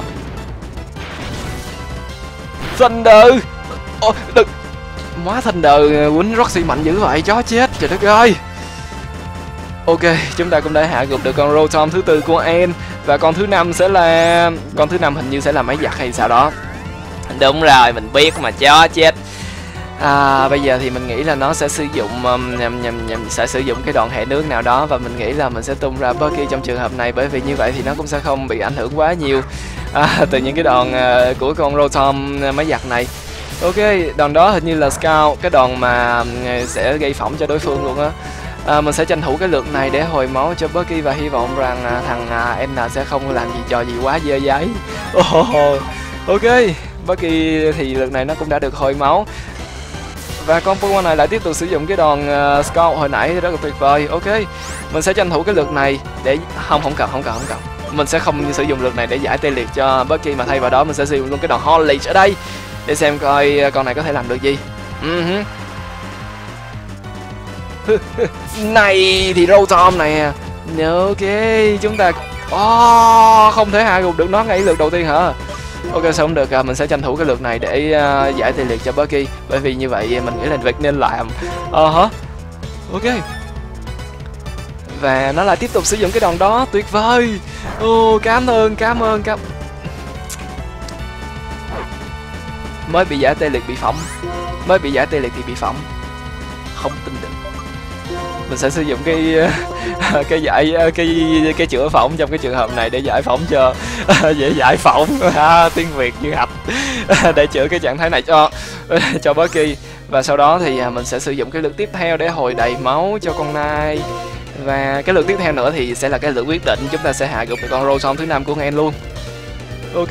Thunder. Ồ, đừng. Má Thunder quýnh Roxy mạnh dữ vậy, chó chết, trời đất ơi. Ok, chúng ta cũng đã hạ gục được con Rotom thứ tư của En. Và con thứ năm sẽ là... Con thứ năm hình như sẽ là máy giặt hay sao đó. Đúng rồi, mình biết mà, chó chết. À, bây giờ thì mình nghĩ là nó sẽ sử dụng um, nhầm, nhầm, nhầm, sẽ sử dụng cái đòn hệ nước nào đó. Và mình nghĩ là mình sẽ tung ra Bucky trong trường hợp này. Bởi vì như vậy thì nó cũng sẽ không bị ảnh hưởng quá nhiều à, từ những cái đòn uh, của con Rotom uh, máy giặt này. Ok, đòn đó hình như là Scout, cái đòn mà uh, sẽ gây phỏng cho đối phương luôn á. À, mình sẽ tranh thủ cái lượt này để hồi máu cho Bucky và hy vọng rằng à, thằng à, N sẽ không làm gì trò gì quá dơ giấy. Oh, ok, Bucky thì lượt này nó cũng đã được hồi máu. Và con Pokemon này lại tiếp tục sử dụng cái đòn uh, Scout hồi nãy rất là tuyệt vời. Ok, mình sẽ tranh thủ cái lượt này để... Không, không cần, không cần, không cần. Mình sẽ không sử dụng lượt này để giải tê liệt cho Bucky, mà thay vào đó mình sẽ sử dụng luôn cái đòn Horn ở đây để xem coi con này có thể làm được gì. Uh-huh. Này thì Rotom nè. Ok, chúng ta oh, không thể hạ gục được nó ngay lượt đầu tiên hả? Ok, sao không được à? Mình sẽ tranh thủ cái lượt này để uh, giải tê liệt cho Bucky. Bởi vì như vậy mình nghĩ là việc nên làm. Ờ hả? Ok. Và nó lại tiếp tục sử dụng cái đòn đó, tuyệt vời. Ô, cảm ơn, cảm ơn, cảm mới bị giải tê liệt bị phỏng. Mới bị giải tê liệt thì bị phỏng. Không tin được. Mình sẽ sử dụng cái cái giải cái cái chữa phỏng trong cái trường hợp này để giải phỏng cho dễ giải phỏng à, tiếng Việt như hạch để chữa cái trạng thái này cho cho Bucky. Và sau đó thì mình sẽ sử dụng cái lượt tiếp theo để hồi đầy máu cho con nai. Và cái lượt tiếp theo nữa thì sẽ là cái lượt quyết định, chúng ta sẽ hạ gục được con Rotom thứ năm của Ngen luôn. Ok,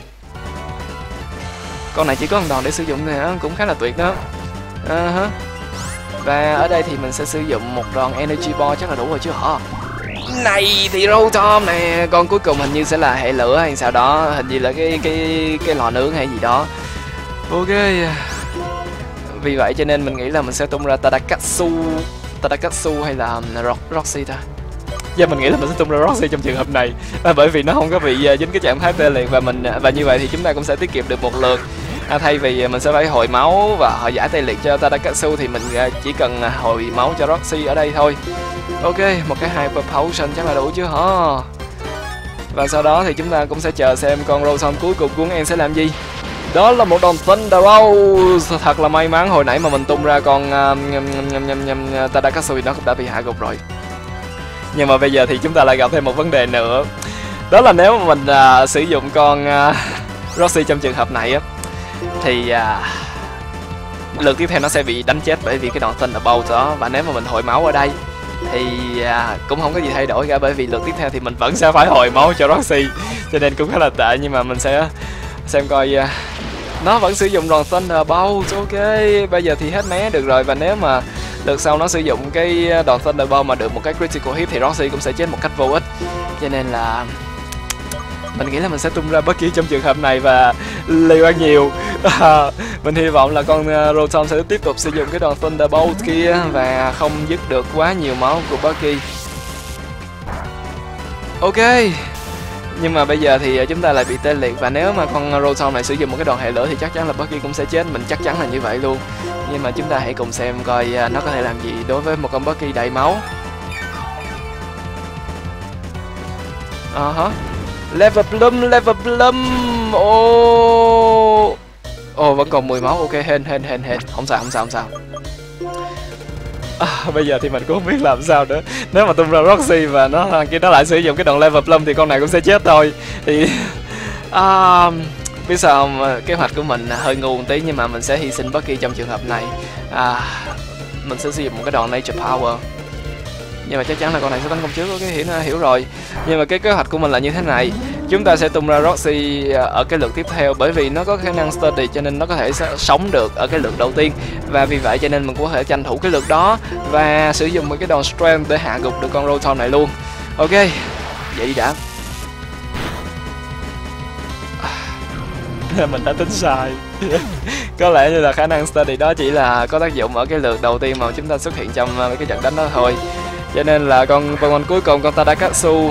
con này chỉ có một đòn để sử dụng nè, cũng khá là tuyệt đó. À, hả? Và ở đây thì mình sẽ sử dụng một đòn Energy Ball chắc là đủ rồi chứ hả? Này thì Rotom nè, con cuối cùng hình như sẽ là hệ lửa hay sao đó, hình như là cái cái cái lò nướng hay gì đó. Ok. Vì vậy cho nên mình nghĩ là mình sẽ tung ra Tadakatsu, Tadakatsu hay là Roxy ta. Và mình nghĩ là mình sẽ tung ra Roxy trong trường hợp này à, bởi vì nó không có bị dính cái trạng thái tê liệt và mình và như vậy thì chúng ta cũng sẽ tiết kiệm được một lượt. À, thay vì mình sẽ phải hồi máu và hồi giải tê liệt cho Tadakatsu thì mình chỉ cần hồi máu cho Roxy ở đây thôi. Ok, một cái Hyper Potion chắc là đủ chứ hả? Và sau đó thì chúng ta cũng sẽ chờ xem con Rotom cuối cùng của em sẽ làm gì. Đó là một đòn Thunderbolt. Thật là may mắn hồi nãy mà mình tung ra con uh, nhầm, nhầm, nhầm, nhầm, Tadakatsu nó cũng đã bị hạ gục rồi. Nhưng mà bây giờ thì chúng ta lại gặp thêm một vấn đề nữa. Đó là nếu mà mình uh, sử dụng con uh, Roxy trong trường hợp này á thì uh, lượt tiếp theo nó sẽ bị đánh chết bởi vì cái đòn Thunderbolt đó. Và nếu mà mình hồi máu ở đây thì uh, cũng không có gì thay đổi cả, bởi vì lượt tiếp theo thì mình vẫn sẽ phải hồi máu cho Roxy, cho nên cũng khá là tệ. Nhưng mà mình sẽ xem coi uh, nó vẫn sử dụng đòn Thunderbolt. Ok, bây giờ thì hết mé được rồi. Và nếu mà lượt sau nó sử dụng cái đòn Thunderbolt mà được một cái critical hit thì Roxy cũng sẽ chết một cách vô ích, cho nên là mình nghĩ là mình sẽ tung ra Bucky trong trường hợp này và liều ăn nhiều. À, mình hy vọng là con Rotom sẽ tiếp tục sử dụng cái đòn Thunderbolt kia và không dứt được quá nhiều máu của Bucky. Ok, nhưng mà bây giờ thì chúng ta lại bị tê liệt, và nếu mà con Rotom này sử dụng một cái đòn hệ lửa thì chắc chắn là Bucky cũng sẽ chết, mình chắc chắn là như vậy luôn. Nhưng mà chúng ta hãy cùng xem coi nó có thể làm gì đối với một con Bucky đầy máu. Ờ hả? Level Plum, Level Plum. Ô oh. Ồ, oh, vẫn còn mười máu. Ok, hên hên hên hên. Không sao, không sao, không sao. À, bây giờ thì mình cũng không biết làm sao nữa. Nếu mà tung ra Roxy và nó kia nó lại sử dụng cái đòn Level Plum thì con này cũng sẽ chết thôi. Thì à, biết sao không? Kế hoạch của mình hơi ngu một tí, nhưng mà mình sẽ hy sinh Bucky trong trường hợp này. À, mình sẽ sử dụng một cái đòn Nature Power. Nhưng mà chắc chắn là con này sẽ tấn công trước. Ok, hiểu, hiểu rồi. Nhưng mà cái kế hoạch của mình là như thế này. Chúng ta sẽ tung ra Roxy ở cái lượt tiếp theo, bởi vì nó có khả năng Sturdy cho nên nó có thể sống được ở cái lượt đầu tiên. Và vì vậy cho nên mình cũng có thể tranh thủ cái lượt đó và sử dụng một cái đòn Strength để hạ gục được con Rotom này luôn. Ok, vậy đi đã. Mình đã tính sai. Có lẽ như là khả năng Sturdy đó chỉ là có tác dụng ở cái lượt đầu tiên mà chúng ta xuất hiện trong cái trận đánh đó thôi. Cho nên là con Pokemon cuối cùng, con Tadakatsu,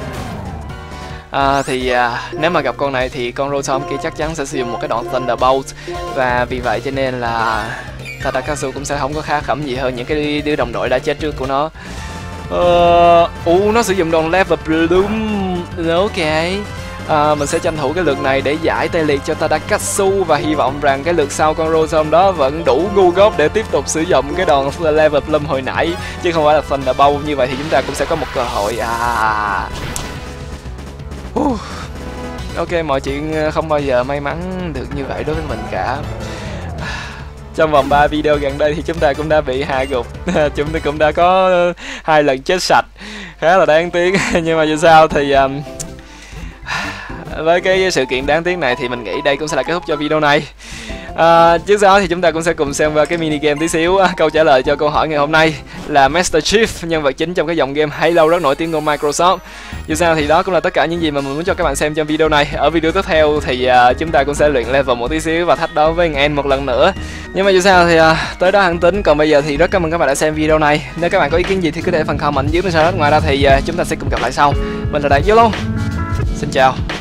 À, thì à, nếu mà gặp con này thì con Rotom kia chắc chắn sẽ sử dụng một cái đoạn Thunderbolt. Và vì vậy cho nên là Tadakatsu cũng sẽ không có khá khẩm gì hơn những cái đứa đồng đội đã chết trước của nó. Ờ, uh, nó sử dụng đòn Level Bloom. Ok, à, mình sẽ tranh thủ cái lượt này để giải tê liệt cho Tadakatsu. Và hy vọng rằng cái lượt sau con Rotom đó vẫn đủ ngu ngốc để tiếp tục sử dụng cái đòn Level Bloom hồi nãy, chứ không phải là Thunderbolt. Như vậy thì chúng ta cũng sẽ có một cơ hội. À Uh, ok, mọi chuyện không bao giờ may mắn được như vậy đối với mình cả. Trong vòng ba video gần đây thì chúng ta cũng đã bị hạ gục. Chúng ta cũng đã có hai lần chết sạch, khá là đáng tiếc. Nhưng mà dù sao thì um, với cái sự kiện đáng tiếc này thì mình nghĩ đây cũng sẽ là kết thúc cho video này. À, trước sau thì chúng ta cũng sẽ cùng xem qua cái mini game tí xíu. Câu trả lời cho câu hỏi ngày hôm nay là Master Chief, nhân vật chính trong cái dòng game Halo rất nổi tiếng của Microsoft. Dù sao thì đó cũng là tất cả những gì mà mình muốn cho các bạn xem trong video này. Ở video tiếp theo thì uh, chúng ta cũng sẽ luyện level một tí xíu và thách đấu với N một lần nữa. Nhưng mà dù sao thì uh, tới đó hẳn tính. Còn bây giờ thì rất cảm ơn các bạn đã xem video này. Nếu các bạn có ý kiến gì thì cứ để phần comment dưới bên sau đó. Ngoài ra thì uh, chúng ta sẽ cùng gặp lại sau. Mình là Đạt Yolo. Xin chào.